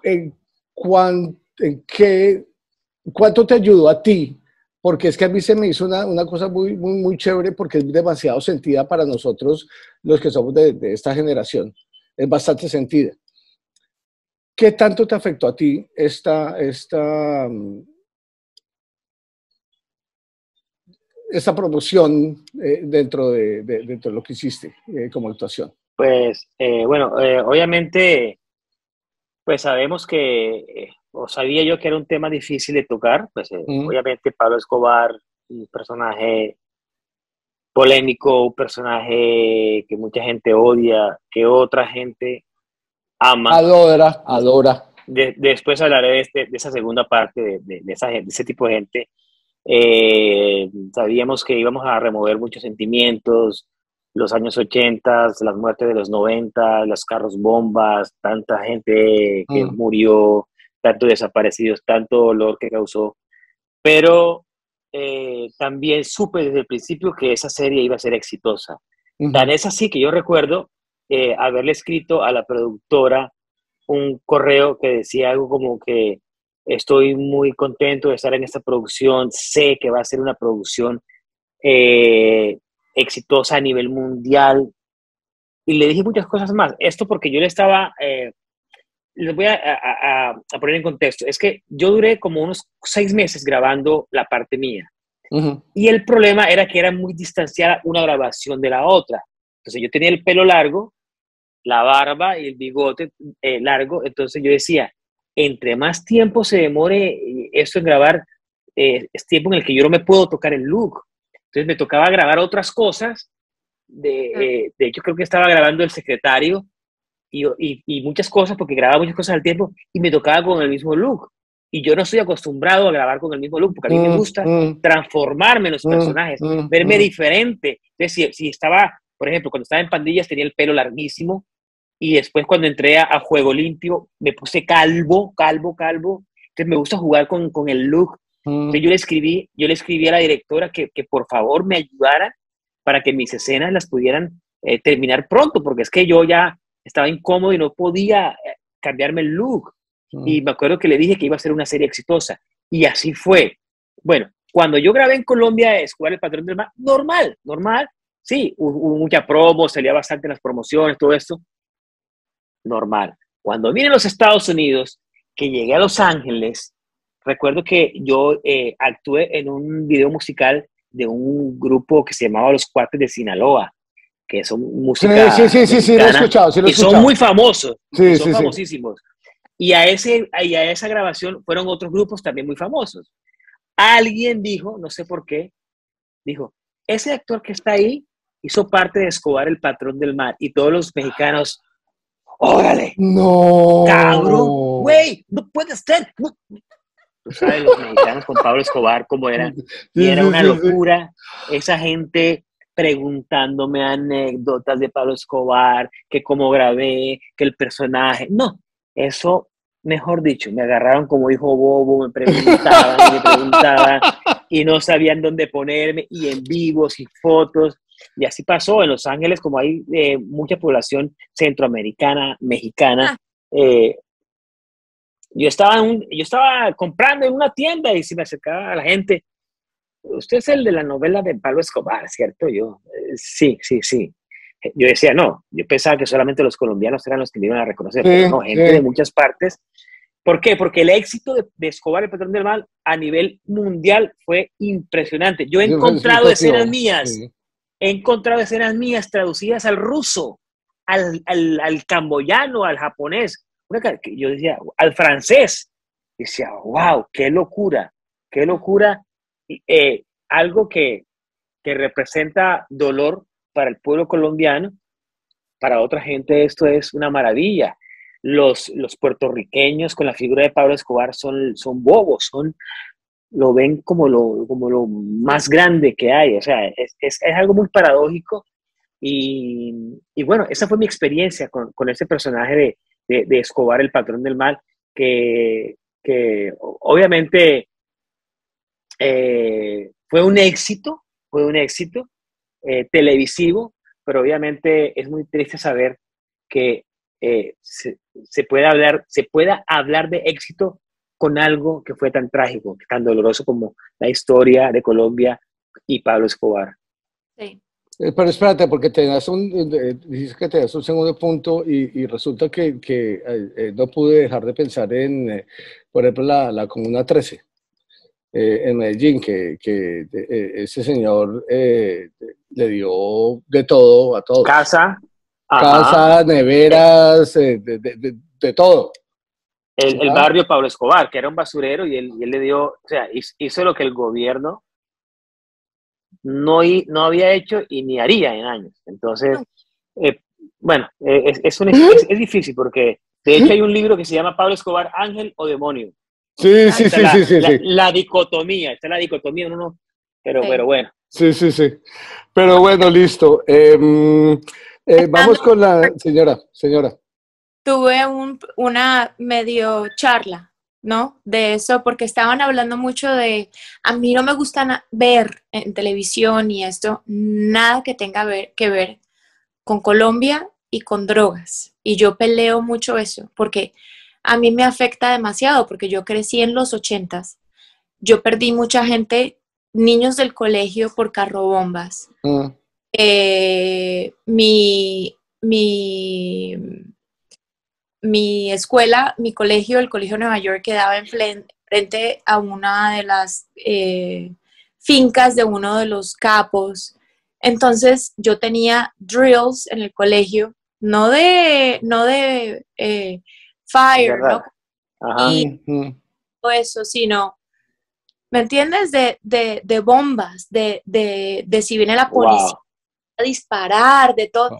¿cuánto te ayudó a ti? Porque es que a mí se me hizo una cosa muy, muy, muy chévere, porque es demasiado sentida para nosotros, los que somos de esta generación. Es bastante sentida. ¿Qué tanto te afectó a ti esta promoción dentro de lo que hiciste como actuación? Pues, bueno, obviamente, pues sabemos que, o sabía yo que era un tema difícil de tocar, pues obviamente Pablo Escobar, un personaje polémico, un personaje que mucha gente odia, que otra gente ama. Adora. Después hablaré de esa segunda parte, de ese tipo de gente. Sabíamos que íbamos a remover muchos sentimientos, los años 80, las muertes de los 90, los carros bombas, tanta gente que murió, tantos desaparecidos, tanto dolor que causó. Pero también supe desde el principio que esa serie iba a ser exitosa. Tan es así que yo recuerdo haberle escrito a la productora un correo que decía algo como que estoy muy contento de estar en esta producción, sé que va a ser una producción exitosa a nivel mundial, y le dije muchas cosas más. Esto porque yo le estaba, les voy a poner en contexto, es que yo duré como unos 6 meses grabando la parte mía, y el problema era que era muy distanciada una grabación de la otra. Entonces yo tenía el pelo largo, la barba y el bigote largo, entonces yo decía, entre más tiempo se demore esto en grabar, es tiempo en el que yo no me puedo tocar el look. Entonces me tocaba grabar otras cosas. De hecho, creo que estaba grabando El Secretario y muchas cosas, porque grababa muchas cosas al tiempo y me tocaba con el mismo look. Y yo no estoy acostumbrado a grabar con el mismo look, porque a mí me gusta transformarme en los personajes, verme diferente. Entonces, si estaba, por ejemplo, cuando estaba en Pandillas tenía el pelo larguísimo, y después cuando entré a Juego Limpio me puse calvo. Entonces me gusta jugar con el look. Entonces yo le escribí a la directora que por favor me ayudara para que mis escenas las pudieran terminar pronto, porque es que yo ya estaba incómodo y no podía cambiarme el look. Y me acuerdo que le dije que iba a ser una serie exitosa, y así fue. Bueno, cuando yo grabé en Colombia Escobar, el Patrón del Mar, normal, sí, hubo mucha promo, salía bastante en las promociones, todo esto, normal. Cuando vine a los Estados Unidos, que llegué a Los Ángeles, recuerdo que yo actué en un video musical de un grupo que se llamaba Los Cuates de Sinaloa, que son música sí, lo he escuchado, y son muy famosos, son famosísimos. Y a esa grabación fueron otros grupos también muy famosos. Alguien dijo, no sé por qué, dijo, ese actor que está ahí hizo parte de Escobar, el Patrón del Mar, y todos los mexicanos, ¡órale! ¡No! ¡Cabrón! ¡Güey! ¡No puede ser! No. Tú sabes, los mexicanos con Pablo Escobar cómo eran. Y era una locura. Esa gente preguntándome anécdotas de Pablo Escobar, que cómo grabé, que el personaje. No, eso, mejor dicho, me agarraron como hijo bobo, me preguntaban y me preguntaban y no sabían dónde ponerme, y en vivos y fotos. Y así pasó en Los Ángeles, como hay mucha población centroamericana, mexicana. Yo estaba comprando en una tienda y se me acercaba a la gente. Usted es el de la novela de Pablo Escobar, ¿cierto? Yo, sí, sí, sí. Yo decía, no, yo pensaba que solamente los colombianos eran los que me iban a reconocer, Sí, pero no, gente sí. de muchas partes. ¿Por qué? Porque el éxito de Escobar, el patrón del mal, a nivel mundial fue impresionante. Yo he encontrado escenas mías, Sí. he encontrado escenas mías traducidas al ruso, al camboyano, al japonés. Yo decía, al francés. Decía, wow, qué locura, qué locura. Algo que representa dolor para el pueblo colombiano, para otra gente esto es una maravilla. Los puertorriqueños con la figura de Pablo Escobar son bobos, lo ven como lo más grande que hay. O sea, es algo muy paradójico. Y bueno, esa fue mi experiencia con ese personaje de Escobar, el patrón del mal, que obviamente fue un éxito televisivo, pero obviamente es muy triste saber que se pueda hablar de éxito con algo que fue tan trágico, tan doloroso como la historia de Colombia y Pablo Escobar. Sí. Pero espérate, porque dices que te das un segundo punto y resulta que no pude dejar de pensar en, por ejemplo, la Comuna 13 en Medellín, que ese señor le dio de todo a todos. Casa, Casa, neveras, de todo. El barrio Pablo Escobar, que era un basurero, y él le dio, o sea, hizo lo que el gobierno no había hecho y ni haría en años. Entonces, bueno, es difícil porque, de hecho, hay un libro que se llama Pablo Escobar, Ángel o Demonio. Sí, sí, sí, sí, sí. La dicotomía, está la dicotomía, pero bueno. Sí, sí, sí. Pero bueno, listo. Vamos con la señora. Tuve una medio charla, ¿no? De eso, porque estaban hablando mucho a mí no me gusta ver en televisión y esto, nada que tenga que ver con Colombia y con drogas. Y yo peleo mucho eso, porque a mí me afecta demasiado, porque yo crecí en los 80s. Yo perdí mucha gente, niños del colegio por carrobombas. Mi escuela, mi colegio, el Colegio de Nueva York, quedaba frente a una de las fincas de uno de los capos. Entonces yo tenía drills en el colegio, no de fire, ¿no? Ajá. Y todo eso, sino, ¿me entiendes? De bombas, de si viene la policía a disparar, de todo.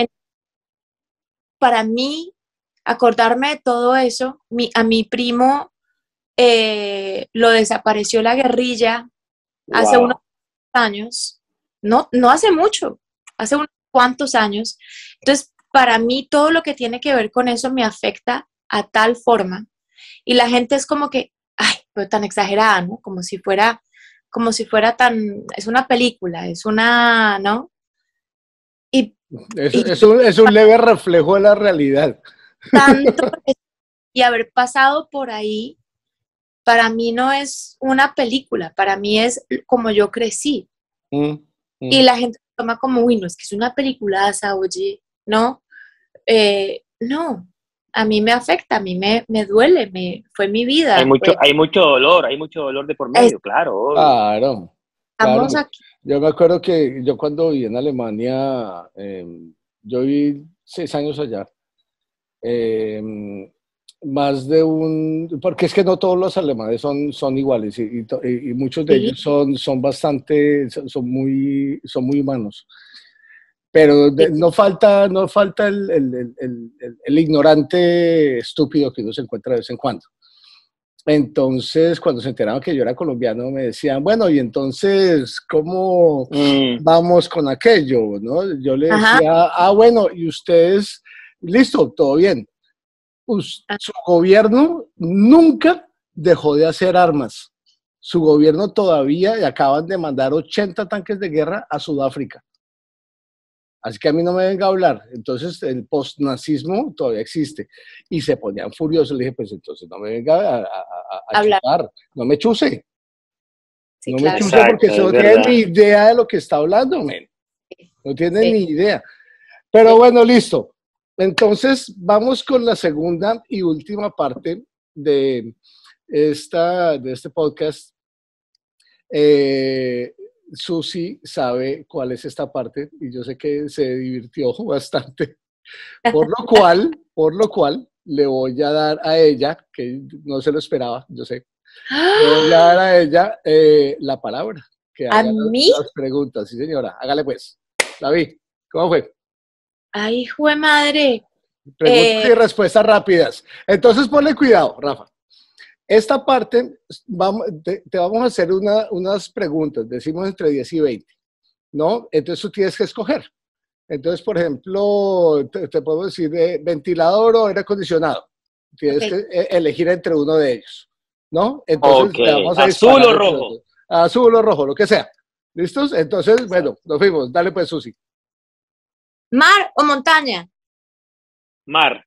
Para mí, acordarme de todo eso, a mi primo lo desapareció la guerrilla hace unos años, no hace mucho, hace unos cuantos años. Entonces, para mí todo lo que tiene que ver con eso me afecta a tal forma. Y la gente es como que, ay, pero tan exagerada, ¿no? Como si fuera es una película, es una, ¿no? Es un leve reflejo de la realidad. Tanto y haber pasado por ahí, para mí no es una película, para mí es como yo crecí. Y la gente toma como, uy, no, es que es una peliculaza, oye, ¿no? No, a mí me afecta, a mí me duele, fue mi vida. Hay mucho dolor de por medio, claro. Claro. Estamos aquí. Yo me acuerdo que yo cuando viví en Alemania, yo viví 6 años allá. Más de porque es que no todos los alemanes son iguales y muchos de ellos son bastante, son muy humanos. Pero no falta el ignorante estúpido que uno se encuentra de vez en cuando. Entonces, cuando se enteraron que yo era colombiano, me decían, bueno, y entonces, ¿cómo vamos con aquello? ¿No? Yo le decía, bueno, y ustedes, listo, todo bien. Su gobierno nunca dejó de hacer armas. Su gobierno todavía, y acaban de mandar 80 tanques de guerra a Sudáfrica. Así que a mí no me venga a hablar. Entonces el postnazismo todavía existe. Y se ponían furiosos. Le dije, pues entonces no me venga a chupar. No me chuse. Sí, no me chuse porque no tiene ni idea de lo que está hablando, men. No tiene ni idea. Pero bueno, listo. Entonces vamos con la segunda y última parte de este podcast. Susi sabe cuál es esta parte y yo sé que se divirtió bastante, por lo cual le voy a dar a ella, que no se lo esperaba, yo sé, le voy a dar a ella la palabra, que haga las preguntas. Sí, señora, hágale pues. David, ¿cómo fue? Ay, hijo de madre. Preguntas y respuestas rápidas. Entonces ponle cuidado, Rafa. Esta parte, te vamos a hacer unas preguntas, decimos entre 10 y 20, ¿no? Entonces tú tienes que escoger. Entonces, por ejemplo, te puedo decir ventilador o aire acondicionado. Tienes que elegir entre uno de ellos, ¿no? Entonces, vamos a azul o rojo. Azul o rojo, lo que sea. ¿Listos? Entonces, bueno, nos fuimos. Dale pues, Susi. ¿Mar o montaña? Mar.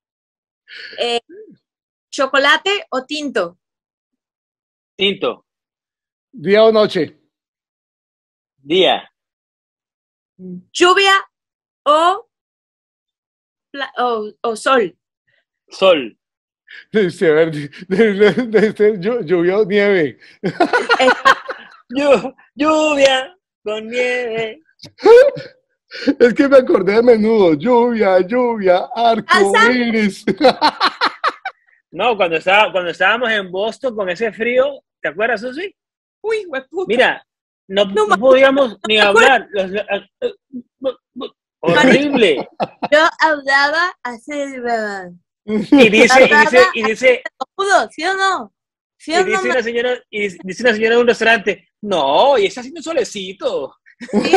¿Chocolate o tinto? Tinto. ¿Día o noche? Día. ¿Lluvia o sol? Sí, Sol. a ver, lluvia o nieve. Lluvia con nieve. Es que me acordé de Menudo. Lluvia, arco iris. No, cuando estábamos en Boston con ese frío, ¿te acuerdas, Susi? Uy, hueputa. Mira, no podíamos ni hablar. Horrible. Yo hablaba así, ¿verdad? Y dice, ¿sí o no? ¿Sí o y dice una señora de un restaurante, no, y está haciendo solecito. Sí,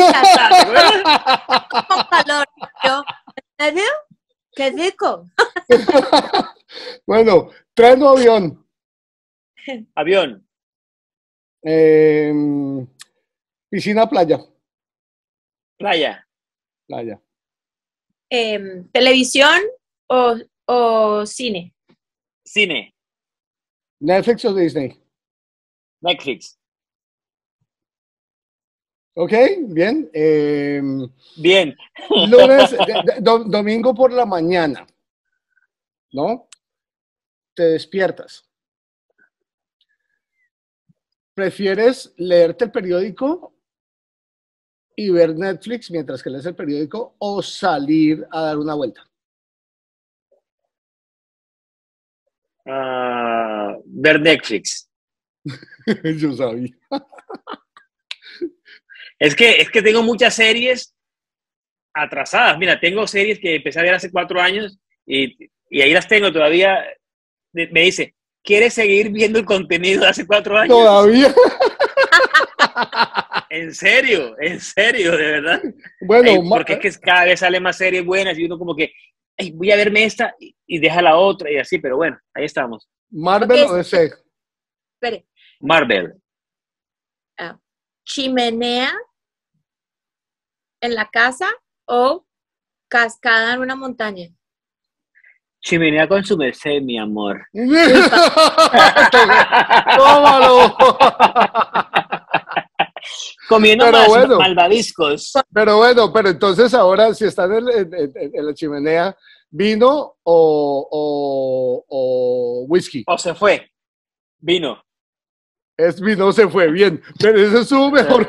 con calor. Yo, ¿en serio? ¡Qué rico! Bueno, ¿tren o avión? Avión. Piscina, playa. Playa. ¿Televisión o cine? Cine. ¿Netflix o Disney? Netflix. Ok, bien. Bien. Lunes, domingo por la mañana, ¿no? Te despiertas. ¿Prefieres leerte el periódico y ver Netflix mientras que lees el periódico o salir a dar una vuelta? Ver Netflix. Yo sabía. Es que tengo muchas series atrasadas. Mira, tengo series que empecé a ver hace 4 años y ahí las tengo todavía. Me dice, ¿quieres seguir viendo el contenido de hace 4 años? Todavía. ¿En serio? ¿De verdad? Bueno, porque es que cada vez salen más series buenas y uno como que, voy a verme esta y deja la otra y así, pero bueno, ahí estamos. ¿Marvel o DC? Espere. Marvel. ¿Chimenea en la casa o cascada en una montaña? Chimenea con su merced, mi amor. ¡Tómalo! Comiendo malvaviscos. Pero entonces ahora, si están en la chimenea, ¿vino o whisky? O se fue. Vino. Es vino, se fue, bien. Pero eso estuvo mejor.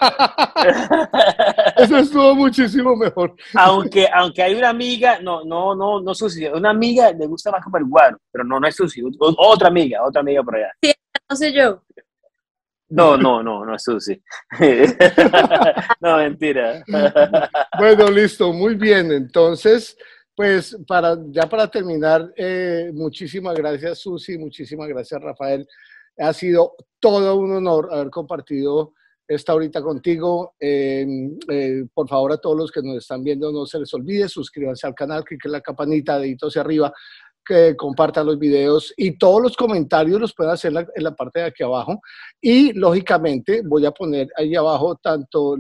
Eso estuvo muchísimo mejor. Aunque hay una amiga, no Susi, una amiga le gusta más como el guaro, pero no es Susi, otra amiga por allá. Sí, no sé yo. No es Susi. No, mentira. Bueno, listo, muy bien. Entonces, Pues ya para terminar, muchísimas gracias Susi, muchísimas gracias Rafael. Ha sido todo un honor haber compartido esta horita contigo. Por favor, a todos los que nos están viendo, no se les olvide, suscríbanse al canal, cliquen la campanita, dedito hacia arriba, que compartan los videos y todos los comentarios los pueden hacer en la parte de aquí abajo. Y lógicamente voy a poner ahí abajo tanto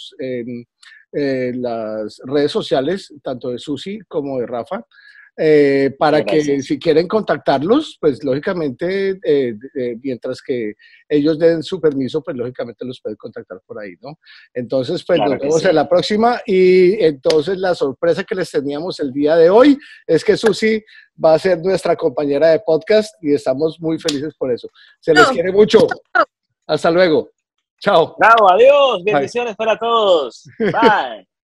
las redes sociales, tanto de Susi como de Rafa, para que si quieren contactarlos, pues lógicamente, mientras que ellos den su permiso, pues lógicamente los pueden contactar por ahí, ¿no? Entonces, pues nos vemos en la próxima. Y entonces la sorpresa que les teníamos el día de hoy es que Susi va a ser nuestra compañera de podcast y estamos muy felices por eso. Se les quiere mucho. Hasta luego. Chao. Bravo, adiós. Bendiciones para todos. Bye.